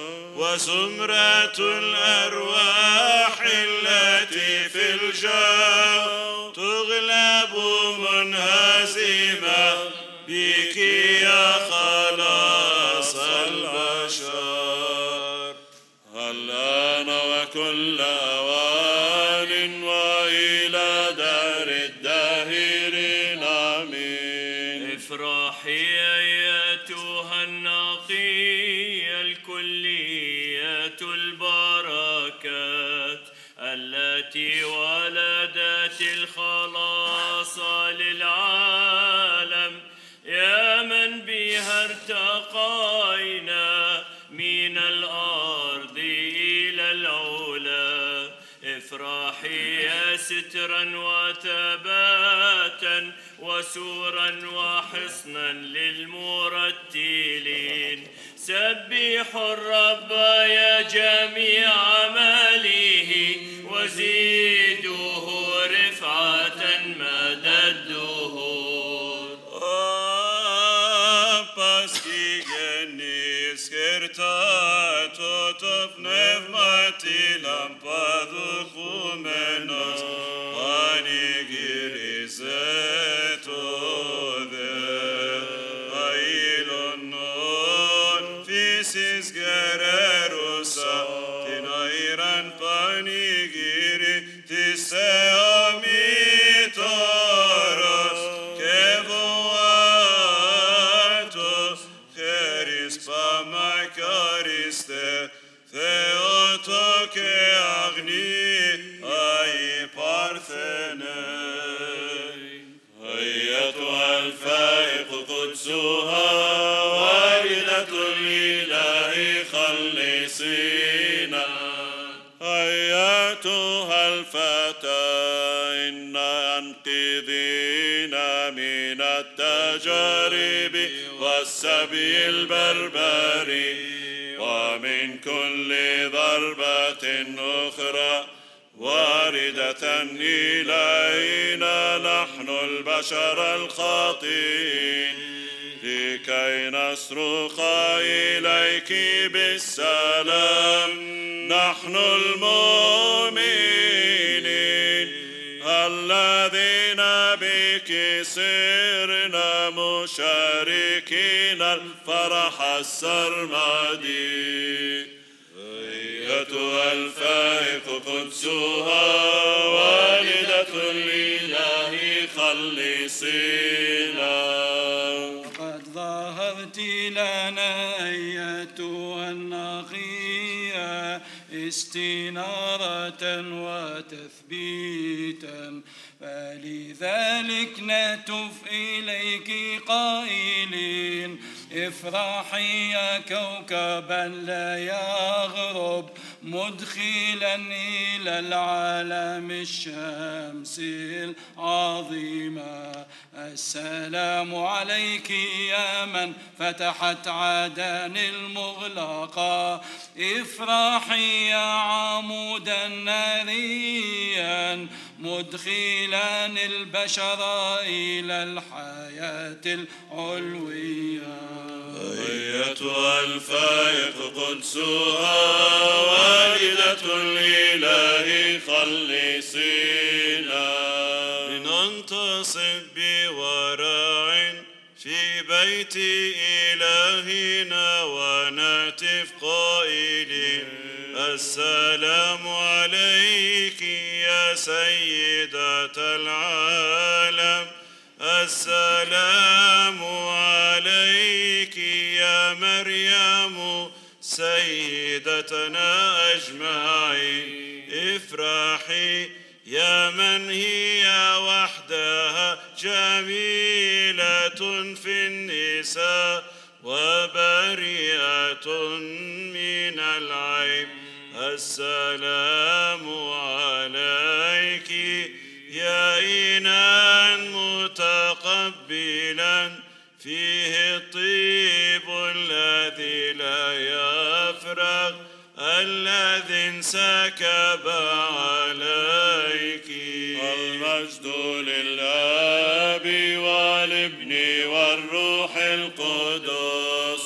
S6: وزمرة الأرواح التي في الجو تغلب منهزمة بك يا خلاص البشر. الآن وكل أوان وإلى دار الداهرين آمين.
S8: افرحي أيتها النقية الكلية البركات، التي ولدت الخلاص للعالم، يا من بها ارتقينا من الأرض إلى العلا. افرحي يا سترا وثباتا وسورا وحصنا للمرتلين. سبحوا الرب يا جميع عمله، وزيدوه رفعة مدى الدهور.
S6: Skirtato of pneumati lampaduchumenos panigirizeto de ailonon physis gererusa tinairan panigiri tiseamitoros kevoatos cheris pamakariste Theotoke agni ai parthene. أيتها الفائق قدسها والدة الإله خلصينا. أيتها الفتى إن أنقذينا من التجارب والسبي البربري، ومن كل ضربة أخرى واردة إلينا نحن البشر الخاطئين، لكي نصرخ إليك بالسلام نحن المؤمنين الذين بك سرنا
S3: مشاركين الفرح السرمدي. أيتها الفائق قدسها والدة الإله خلصينا.
S7: قد ظهرت لنا أيتها النقية استنارة وتثبيتا، فلذلك نهتف إليك قائلين افرحي يا كوكبا لا يغرب مدخلا إلى العالم الشمس العظيمة. السلام عليك يا من فتحت عدن المغلقة، افرحي يا عمودا ناريا مدخلا البشر إلى الحياة العلوية.
S3: أيتها الفائق قدسها والدة الإله خلصينا.
S6: لننتصب بورع في بيت إلهنا ونهتف قائلين السلام عليك يا سيدة العالم، السلام عليك يا مريم سيدتنا أجمعين. افرحي يا من هي وحدها جميلة في النساء وبريئة من العيب. السلام عليك يا إناء متقبلا فيه الطيب الذي لا يفرغ الذي انسكب عليك.
S3: المجد للآب والابن والروح القدس.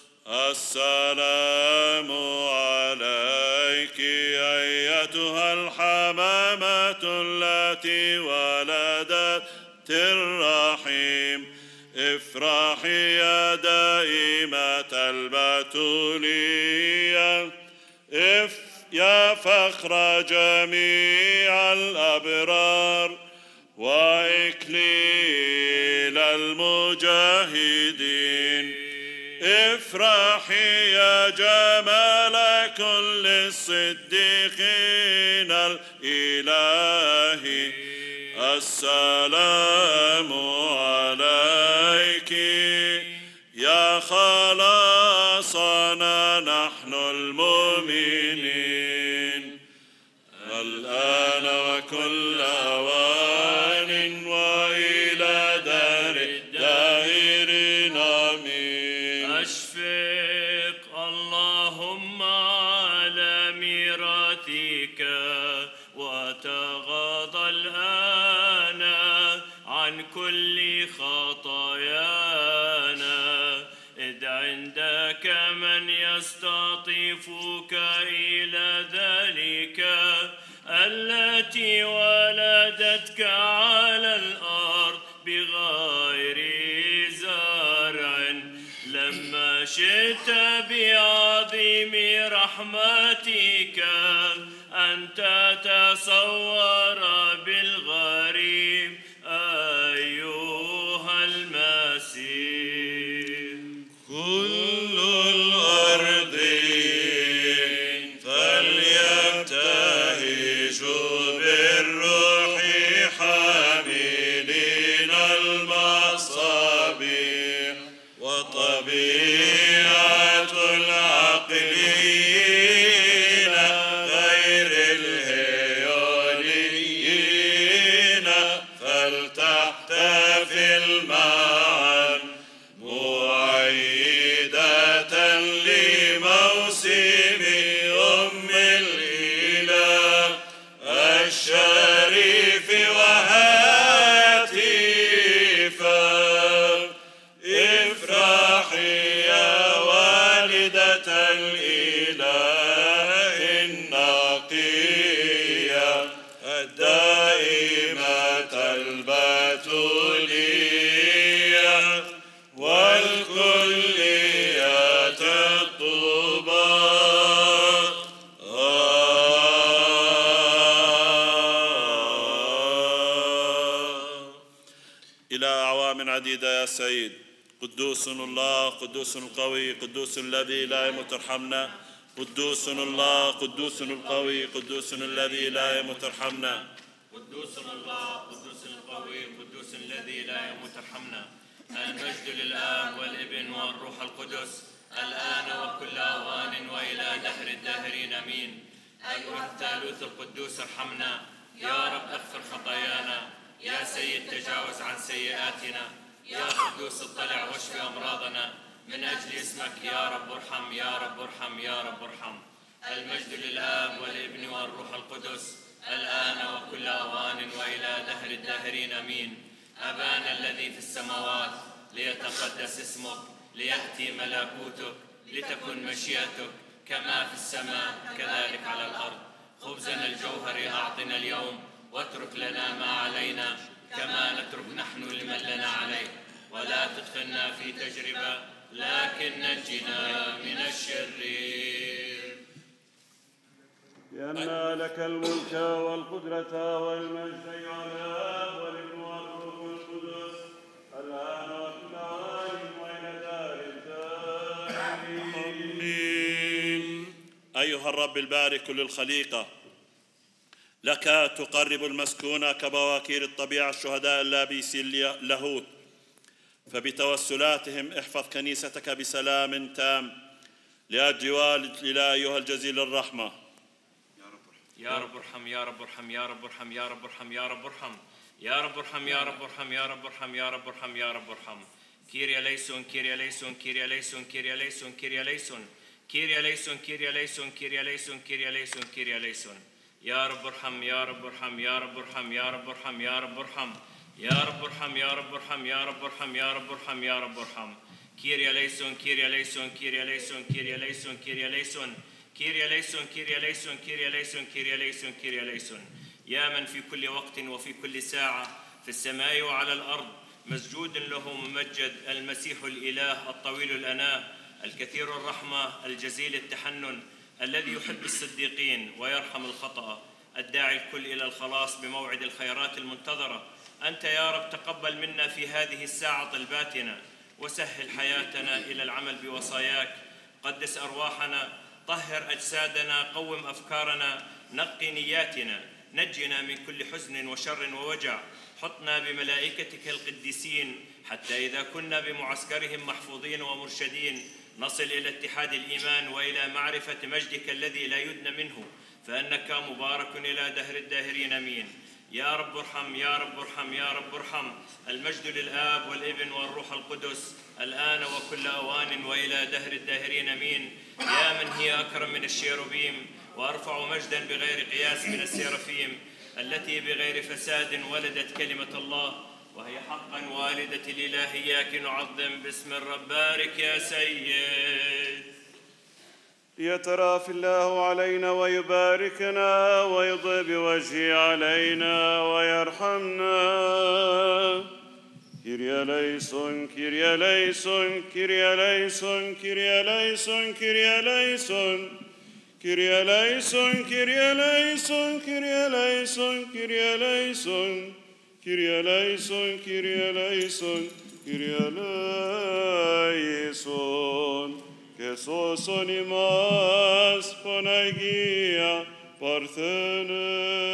S3: السلام عليك أيتها الحمامة التي ولدت الرحيم. افرحي يا دائمة البتولية، اف يا فخر جميع الأبرار وإكليل المجاهدين. افرحي يا جمال كل الصديقين الإلهي. السلام عليك يا خلاصنا نحن المؤمنين، الآن وكل أوان وإلى دار الدائرين آمين.
S8: أشفق اللهم على ميراثك وتغاضى الآن عن كل خطايانا، إذ عندك من يستطيفك إلى ذلك التي ولدتك على الأرض بغير زرع، لما شئت بعظيم رحمتك أن تتصور بالغريب أيها المسيح.
S6: كل الأرض فليبتهجوا بالروح حاملين المصابيح، وطبيعة العقليين غير الهيوليين
S3: إلى أعوام عديدة يا سيد. قدوس الله، قدوس القوي، قدوس الذي لا يموت ارحمنا. قدوس الله، قدوس القوي، قدوس الذي لا يموت ارحمنا.
S8: قدوس الله، قدوس القوي، قدوس الذي لا يموت ارحمنا. المجد للآب والابن والروح القدس الآن وكل أوان وإلى دهر الداهرين آمين. أيها الثالوث القدوس ارحمنا. يا رب اغفر خطايانا. يا سيد تجاوز عن سيئاتنا. يا قدوس اطلع واشف أمراضنا. من أجل اسمك يا رب ارحم، يا رب ارحم، يا رب ارحم. المجد للآب والابن والروح القدس الآن وكل أوان وإلى دهر الداهرين آمين. أبانا الذي في السماوات ليتقدس اسمك، ليأتي ملكوتك، لتكن مشيئتك كما في السماء كذلك على الأرض. خبزنا الجوهري أعطنا اليوم، واترك لنا ما علينا كما نترك نحن لمن لنا عليه، ولا تدخلنا في تجربة لكن نجنا من الشرير.
S1: لأن لك الملك والقدرة والمجد أيها الآب والابن والروح القدس الآن وكل آن وإلى دار الدائمين.
S3: أيها الرب البارك للخليقة، لك تقرب المسكون كبواكير الطبيعة الشهداء اللابسي اللاهوت، فبتوسلاتهم احفظ كنيستك بسلام تام لأجل والد الإله أيها الجزيل الرحمة.
S8: يا رب ارحم، يا رب ارحم، يا رب ارحم، يا رب ارحم، يا رب ارحم، يا رب ارحم، يا رب ارحم، يا رب ارحم، يا رب ارحم، يا رب ارحم. كيريا ليسون، كيريا ليسون، كيريا ليسون، كيريا ليسون، كيريا ليسون، كيريا ليسون، كيريا ليسون، كيريا ليسون، كيريا ليسون، كيريا ليسون. يا رب ارحم، يا رب ارحم، يا رب ارحم، يا رب ارحم، يا رب ارحم، يا رب ارحم، يا رب ارحم، يا رب ارحم، يا رب ارحم، يا رب ارحم. كيريا ليسون، كيريا ليسون، كيريا ليسون، كيريا ليسون، كيريا ليسون، كيريا ليسون، كيريا ليسون، كيريا ليسون، كيريا ليسون، كيريا ليسون. يا من في كل وقت وفي كل ساعة في السماء وعلى الأرض مسجود له ممجد المسيح الإله الطويل الأناة الكثير الرحمة الجزيل التحنن الذي يحب الصديقين ويرحم الخطأ الداعي الكل إلى الخلاص بموعد الخيرات المنتظرة. أنت يا رب تقبل منا في هذه الساعة طلباتنا وسهل حياتنا إلى العمل بوصاياك. قدس أرواحنا، طهر أجسادنا، قوم أفكارنا، نقي نياتنا، نجنا من كل حزن وشر ووجع. حطنا بملائكتك القديسين حتى إذا كنا بمعسكرهم محفوظين ومرشدين نصل إلى اتحاد الإيمان وإلى معرفة مجدك الذي لا يدنى منه، فأنك مبارك إلى دهر الداهرين آمين. يا رب ارحم، يا رب ارحم، يا رب ارحم. المجد للآب والابن والروح القدس الآن وكل أوان وإلى دهر الداهرين آمين. يا من هي أكرم من الشيروبيم وأرفع مجدا بغير قياس من السيرافيم، التي بغير فساد ولدت كلمة الله وهي حقا والدة الإله، إياك نعظم باسم الرب. بارك يا سيد.
S1: يترافى الله علينا ويباركنا ويضئ بوجهه علينا ويرحمنا. كيريا ليسون، كيريا ليسون، كيريا ليسون، كيريا ليسون، كيريا ليسون، كيريا ليسون، كيريا ليسون، كيريا ليسون، كيريا ليسون، كيريا ليسون، كيريا ليسون، كيريا ليسون. Que sos onimas Panagia Parthene.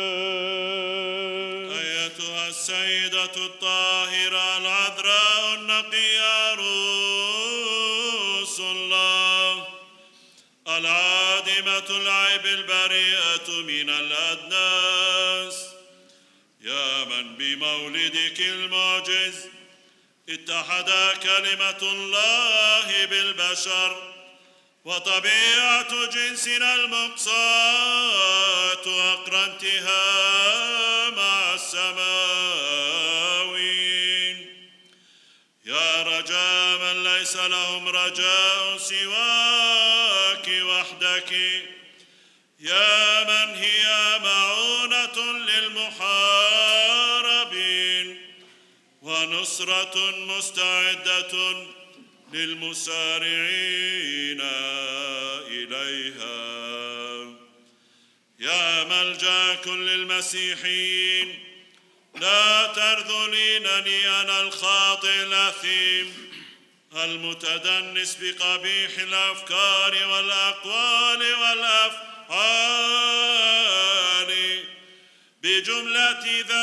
S3: أيتها السيدة الطاهرة العذراء النقية عروس الله العادمة العيب البريئة من الأدناس، يا من بمولدك المعجز اتحد كلمة الله بالبشر وطبيعة جنسنا المقصاة وأقرنتها مع السماوين، يا رجاء من ليس لهم رجاء سواك وحدك، يا من هي معونة للمحاربين ونصرة مستعدة للمسارعين إليها، يا ملجأ كل المسيحيين
S6: لا ترذلينني أنا الخاطئ الأثيم المتدنس بقبيح الأفكار والأقوال والأفعال بجملة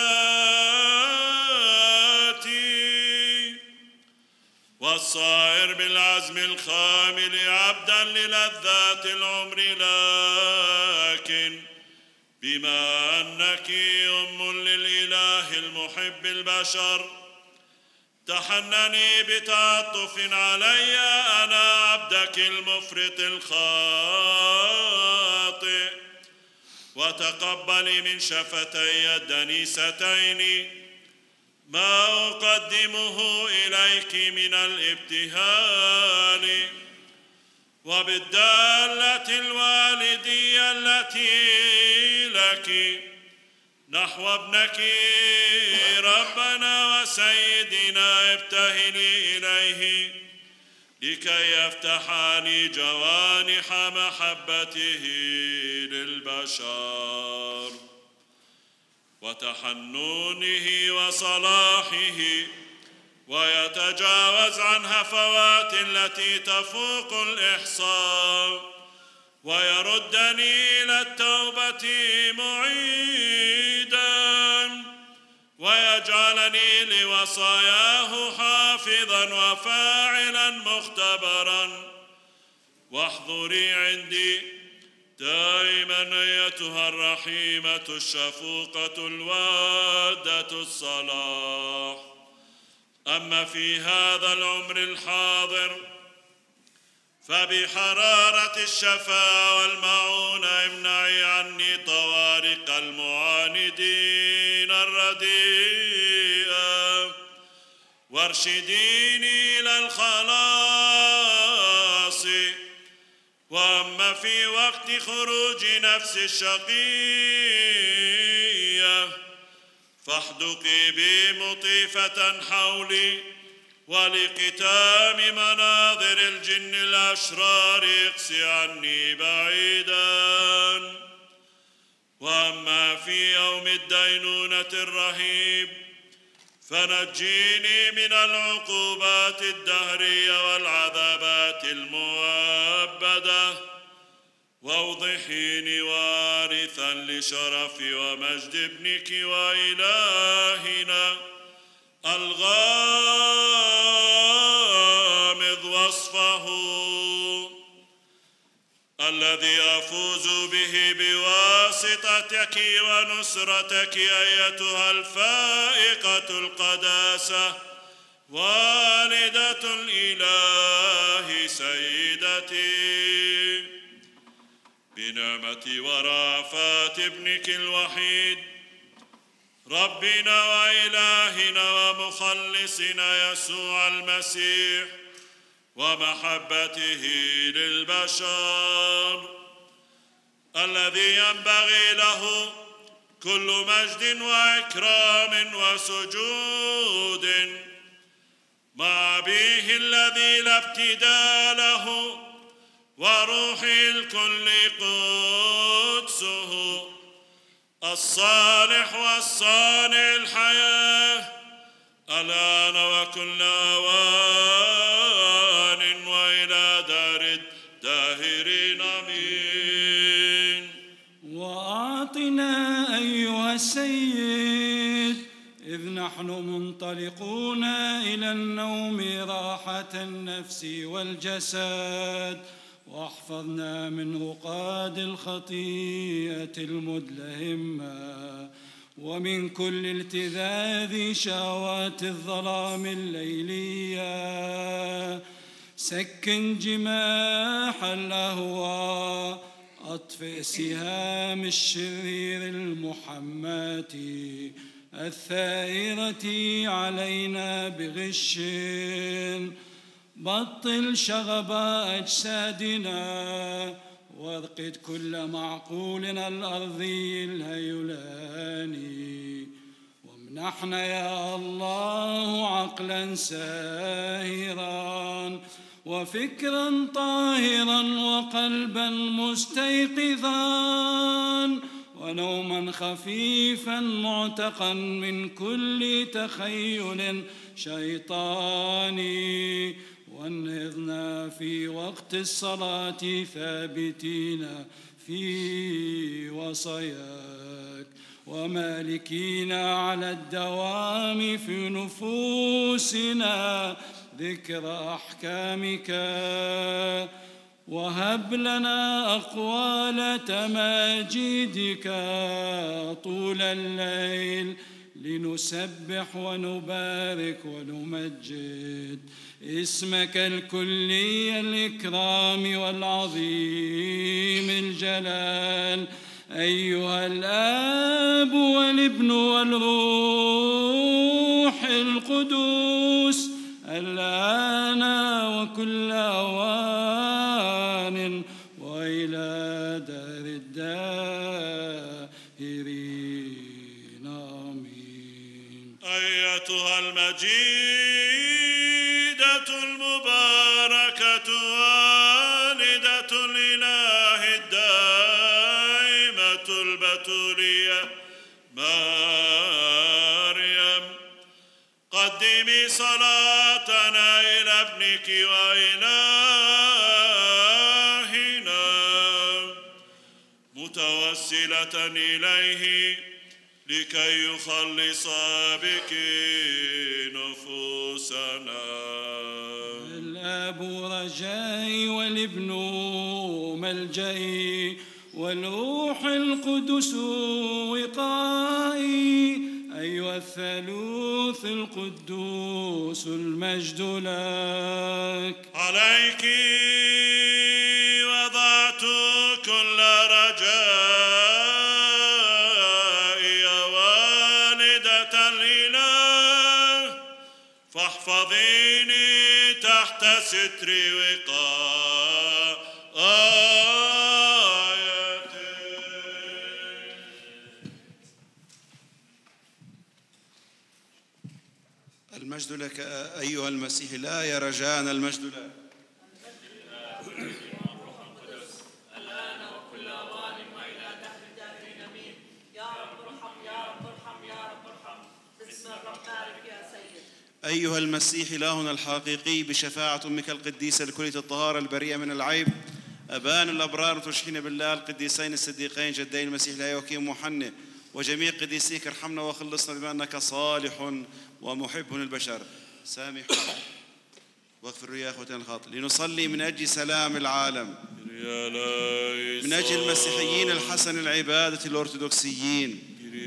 S6: ذاتي، والصائر بالعزم الخامل عبدا للذات العمر، لكن بما أنك أم للإله المحب البشر تحنني بتعطف علي أنا عبدك المفرط الخاطئ، وتقبلي من شفتي الدنيستين ما أقدمه إليك من الابتهال، وبالدالة الوالدية التي لك نحو ابنك ربنا وسيدنا ابتهلي إليه لكي يفتحان جوانح محبته للبشر وتحنونه وصلاحه، ويتجاوز عن هفوات التي تفوق الإحصاء، ويردني إلى التوبة معيدا، ويجعلني لوصاياه حافظا وفاعلا مختبرا. واحضري عندي دائما أيتها الرحيمة الشفوقة الوادة الصلاح. أما في هذا العمر الحاضر فبحرارة الشفاء والمعونة امنعي عني طوارق المعاندين الرديئة، وارشديني إلى الخلاص. وأما في وقت خروج نفس الشقية فاحدقي بي مطيفة حولي، ولقتام مناظر الجن الأشرار اقسي عني بعيدا. وأما في يوم الدينونة الرهيب فنجيني من العقوبات الدهرية والعذابات المؤبدة، واوضحيني وارثا لشرف ومجد ابنك وإلهنا الغامض وصفه الذي أفوز به بواسطتك ونصرتك أيتها الفائقة القداسة والدة الإله سيدتي، بنعمة ورافات ابنك الوحيد ربنا وإلهنا ومخلصنا يسوع المسيح، ومحبته للبشر الذي ينبغي له كل مجد وإكرام وسجود، مع أبيه الذي لا ابتداء له وروحه الكل قدسه الصالح والصانع الحياة الآن وكل أوان وإلى دار الداهرين آمين.
S7: وأعطنا أيها السيد إذ نحن منطلقون إلى النوم راحة النفس والجسد، واحفظنا من رقاد الخطيئة المدلهمة ومن كل التذاذ شهوات الظلام الليلية. سكن جماح الأهوى، أطفئ سهام الشرير المحمات الثائرة علينا بغش. بطل شغب أجسادنا وارقد كل معقولنا الأرضي الهيلاني، وامنحنا يا الله عقلا ساهرا وفكرا طاهرا وقلبا مستيقظا ونوما خفيفا معتقا من كل تخيل شيطاني، وانهضنا في وقت الصلاة ثابتين في وصاياك، ومالكين على الدوام في نفوسنا ذكر أحكامك. وهب لنا أقوال تماجيدك طول الليل لنسبح ونبارك ونمجد اسمك الكلي الإكرام والعظيم الجلال، أيها الآب والابن والروح القدوس، الآن وكل أوان وإلى دار الداهرين آمين.
S6: أيتها المجيدة المباركة والدة الإله الدائمة البتولية مريم، قدمي صلاتنا إلى ابنك وإلهنا متوسلة إليه لكي يخلص بك نفوسنا.
S7: الآب رجائي والابن ملجئي والروح القدس وقائي، أيها الثالوث القدوس المجد لك.
S6: عليك وضعت كل رجائي يا والدة الإله، فاحفظيني تحت ستر وقايتك.
S1: المجد لك أيها المسيح، لا يا رجانا المجد لك.
S5: الآن وكل أوان وإلى دهر الداهرين آمين. يا رب ارحم، يا رب ارحم، يا رب ارحم، باسم الرب بارك يا سيد.
S1: أيها المسيح إلهنا الحقيقي، بشفاعة أمك القديسة الكلية الطهارة البريئة من العيب، أبان الأبرار تشحين بالله القديسين الصديقين جدي المسيح لا يوكيم وحنه وجميع قديسيك، ارحمنا وخلصنا بما أنك صالح ومحب للبشر. سامح واغفر يا أخوتنا الخاطئ. لنصلي من أجل سلام العالم، من أجل المسيحيين الحسن العبادة الأرثوذكسيين،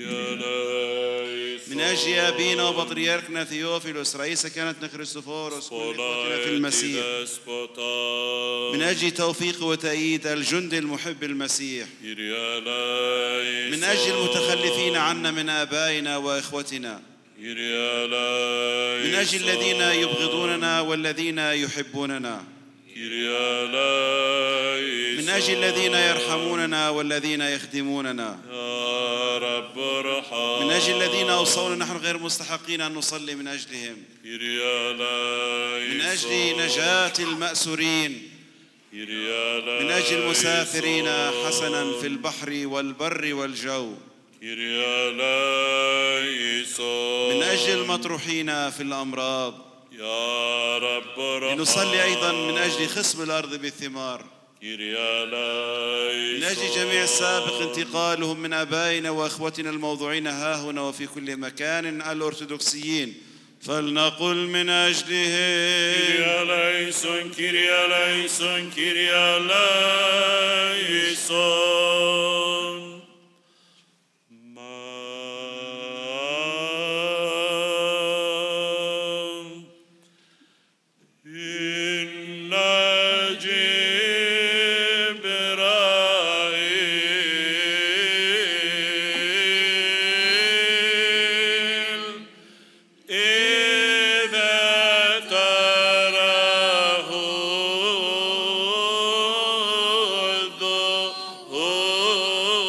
S1: من أجل أبينا وبطريركنا ثيوفيلوس رئيس كهنتنا كريستوفوروس وإخوتنا في المسيح، من أجل توفيق وتأييد الجند المحب المسيح، من أجل المتخلفين عنا من آبائنا وإخوتنا، من أجل الذين يبغضوننا والذين يحبوننا، من أجل الذين يرحموننا والذين يخدموننا،
S6: يا رب ارحم،
S1: من أجل الذين أوصونا نحن غير مستحقين أن نصلي من أجلهم، من أجل نجاة المأسورين، من أجل المسافرين حسنا في البحر والبر والجو، من أجل المطروحين في الأمراض،
S6: يا رب ارحم،
S1: لنصلي أيضا من أجل خصب الأرض بالثمار، من أجل جميع السابق انتقالهم من آبائنا وأخوتنا الموضوعين هاهنا وفي كل مكان الأرثوذكسيين، فلنقل من أجلهم:
S6: كيريا ليسون كيريا ليسون كيريا ليسون. Oh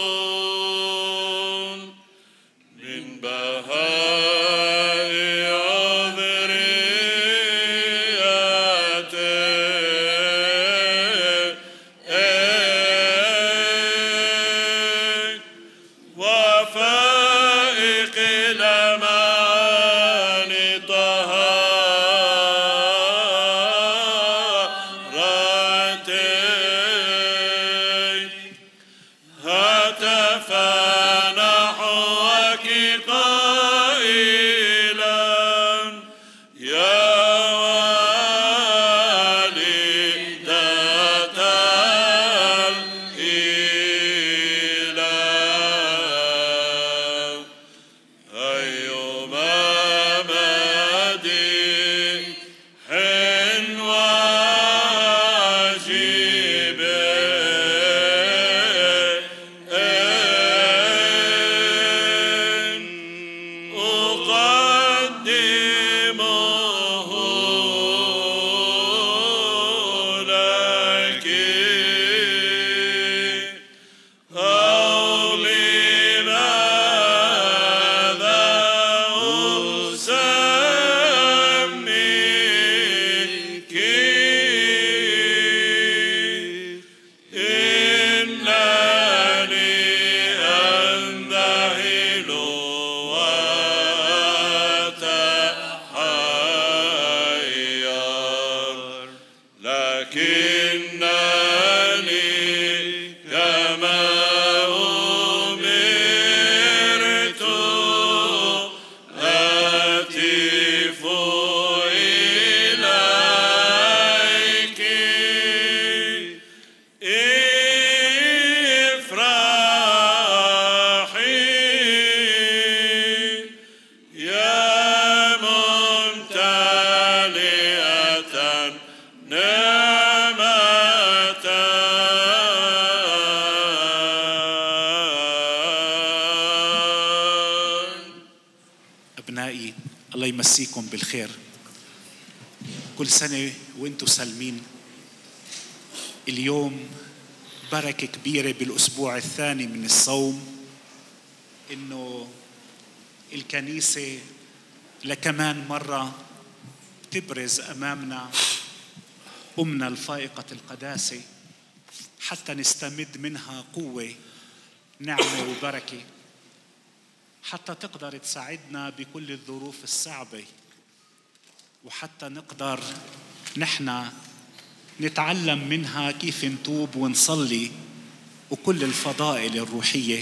S2: يمسيكم بالخير. كل سنة وانتم سالمين. اليوم بركة كبيرة بالأسبوع الثاني من الصوم، إنه الكنيسة لكمان مرة تبرز أمامنا أمنا الفائقة القداسة حتى نستمد منها قوة، نعمة وبركة، حتى تقدر تساعدنا بكل الظروف الصعبة، وحتى نقدر نحن نتعلم منها كيف نتوب ونصلي وكل الفضائل الروحية.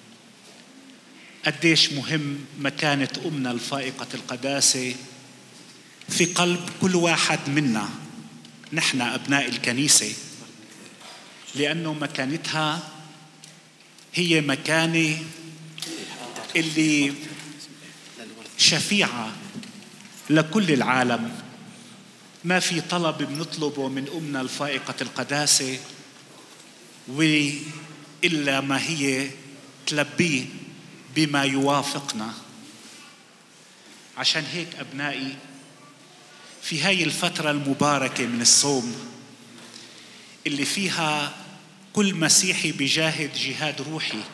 S2: قديش مهم مكانة أمنا الفائقة القداسة في قلب كل واحد منا نحن أبناء الكنيسة، لأنه مكانتها هي مكانة اللي شفيعة لكل العالم. ما في طلب بنطلبه من أمنا الفائقة القداسة وإلا ما هي تلبيه بما يوافقنا. عشان هيك أبنائي، في هاي الفترة المباركة من الصوم اللي فيها كل مسيحي بجاهد جهاد روحي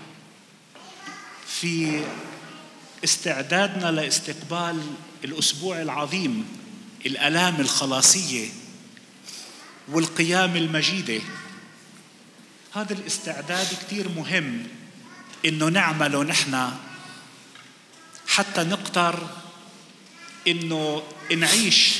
S2: في استعدادنا لاستقبال الأسبوع العظيم، الآلام الخلاصية والقيام المجيدة، هذا الاستعداد كتير مهم إنه نعمله نحن حتى نقدر إنه نعيش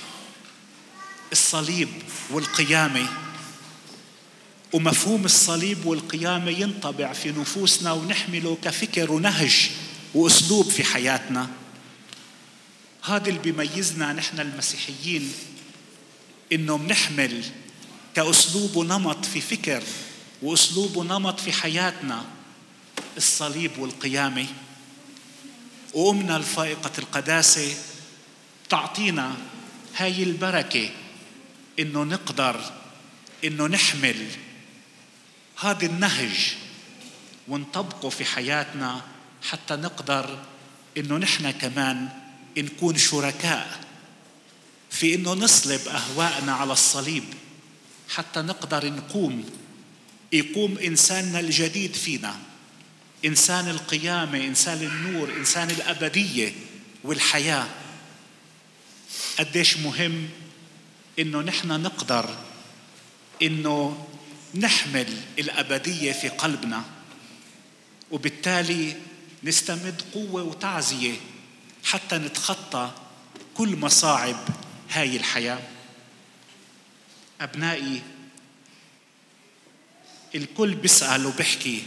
S2: الصليب والقيامة، ومفهوم الصليب والقيامة ينطبع في نفوسنا ونحمله كفكر ونهج وأسلوب في حياتنا. هذا اللي بيميزنا نحن المسيحيين، إنه بنحمل كأسلوب ونمط في فكر وأسلوب ونمط في حياتنا الصليب والقيامة. وأمنا الفائقة القداسة تعطينا هاي البركة إنه نقدر إنه نحمل هذا النهج ونطبقه في حياتنا حتى نقدر إنه نحن كمان نكون شركاء في إنه نصلب أهواءنا على الصليب حتى نقدر نقوم يقوم إنساننا الجديد فينا، إنسان القيامة، إنسان النور، إنسان الأبدية والحياة. قديش مهم إنه نحن نقدر إنه نحمل الأبدية في قلبنا، وبالتالي نستمد قوة وتعزية حتى نتخطى كل مصاعب هاي الحياة. أبنائي، الكل بيسأل وبحكي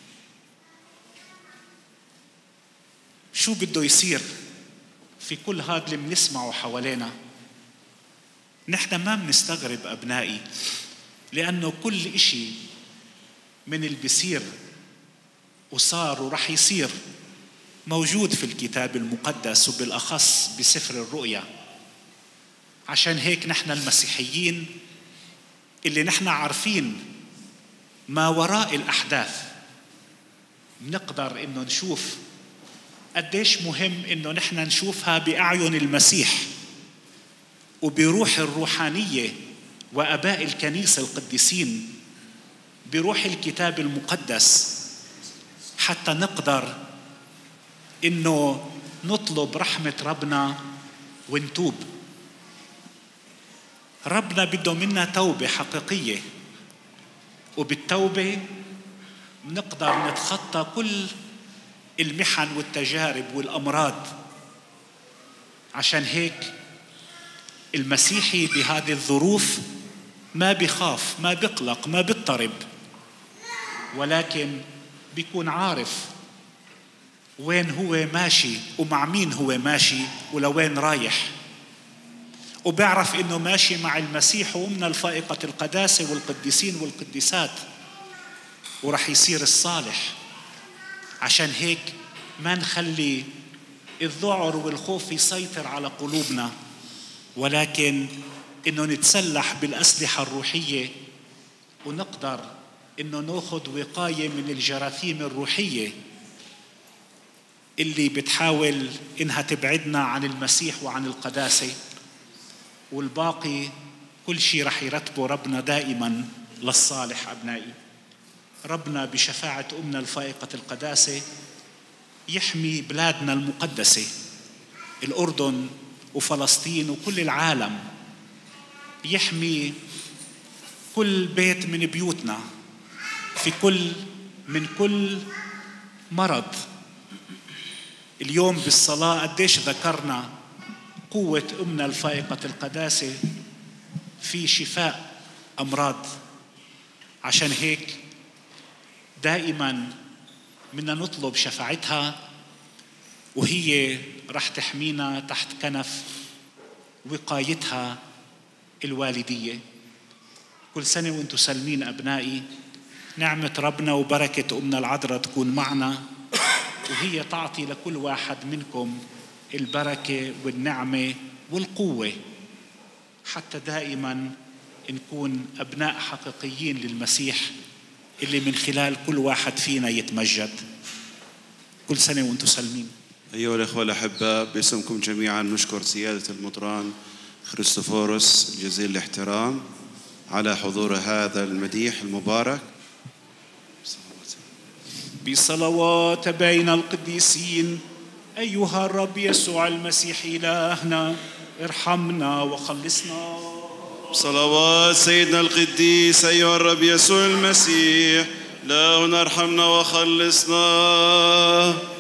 S2: شو بده يصير في كل هذا اللي بنسمعه حوالينا. نحن ما بنستغرب أبنائي، لأنه كل إشي من اللي بيصير وصار ورح يصير موجود في الكتاب المقدس، وبالأخص بسفر الرؤيا. عشان هيك نحن المسيحيين اللي نحن عارفين ما وراء الأحداث بنقدر إنه نشوف قديش مهم إنه نحن نشوفها بأعين المسيح وبروح الروحانية وأباء الكنيسة القديسين، بروح الكتاب المقدس، حتى نقدر إنه نطلب رحمة ربنا ونتوب. ربنا بده منا توبة حقيقية، وبالتوبة نقدر نتخطى كل المحن والتجارب والأمراض. عشان هيك المسيحي بهذه الظروف ما بيخاف، ما بيقلق، ما بيضطرب، ولكن بيكون عارف وين هو ماشي ومع مين هو ماشي ولوين رايح، وبيعرف إنه ماشي مع المسيح وأمنا الفائقة القداسة والقديسين والقديسات، ورح يصير الصالح. عشان هيك ما نخلي الذعر والخوف يسيطر على قلوبنا، ولكن إنه نتسلح بالأسلحة الروحية ونقدر إنه نأخذ وقاية من الجراثيم الروحية اللي بتحاول إنها تبعدنا عن المسيح وعن القداسة، والباقي كل شيء رح يرتبه ربنا دائما للصالح. أبنائي، ربنا بشفاعة أمنا الفائقة القداسة يحمي بلادنا المقدسة الأردن وفلسطين وكل العالم، يحمي كل بيت من بيوتنا في كل من كل مرض. اليوم بالصلاة قديش ذكرنا قوة أمنا الفائقة القداسة في شفاء أمراض. عشان هيك دائما بدنا نطلب شفاعتها، وهي رح تحمينا تحت كنف وقايتها الوالدية. كل سنة وانتم سالمين أبنائي، نعمة ربنا وبركة أمنا العذراء تكون معنا، وهي تعطي لكل واحد منكم البركة والنعمة والقوة، حتى دائما نكون أبناء حقيقيين للمسيح اللي من خلال كل واحد فينا يتمجد. كل سنة وانتم سالمين.
S1: أيها الأخوة الأحباء، باسمكم جميعا نشكر سيادة المطران خريستوفوروس جزيل الاحترام على حضور هذا المديح المبارك.
S2: بصلوات بين القديسين، أيها الرب يسوع المسيح إلهنا ارحمنا وخلصنا.
S1: صلوات سيدنا القديس أيها الرب يسوع المسيح إلهنا ارحمنا وخلصنا.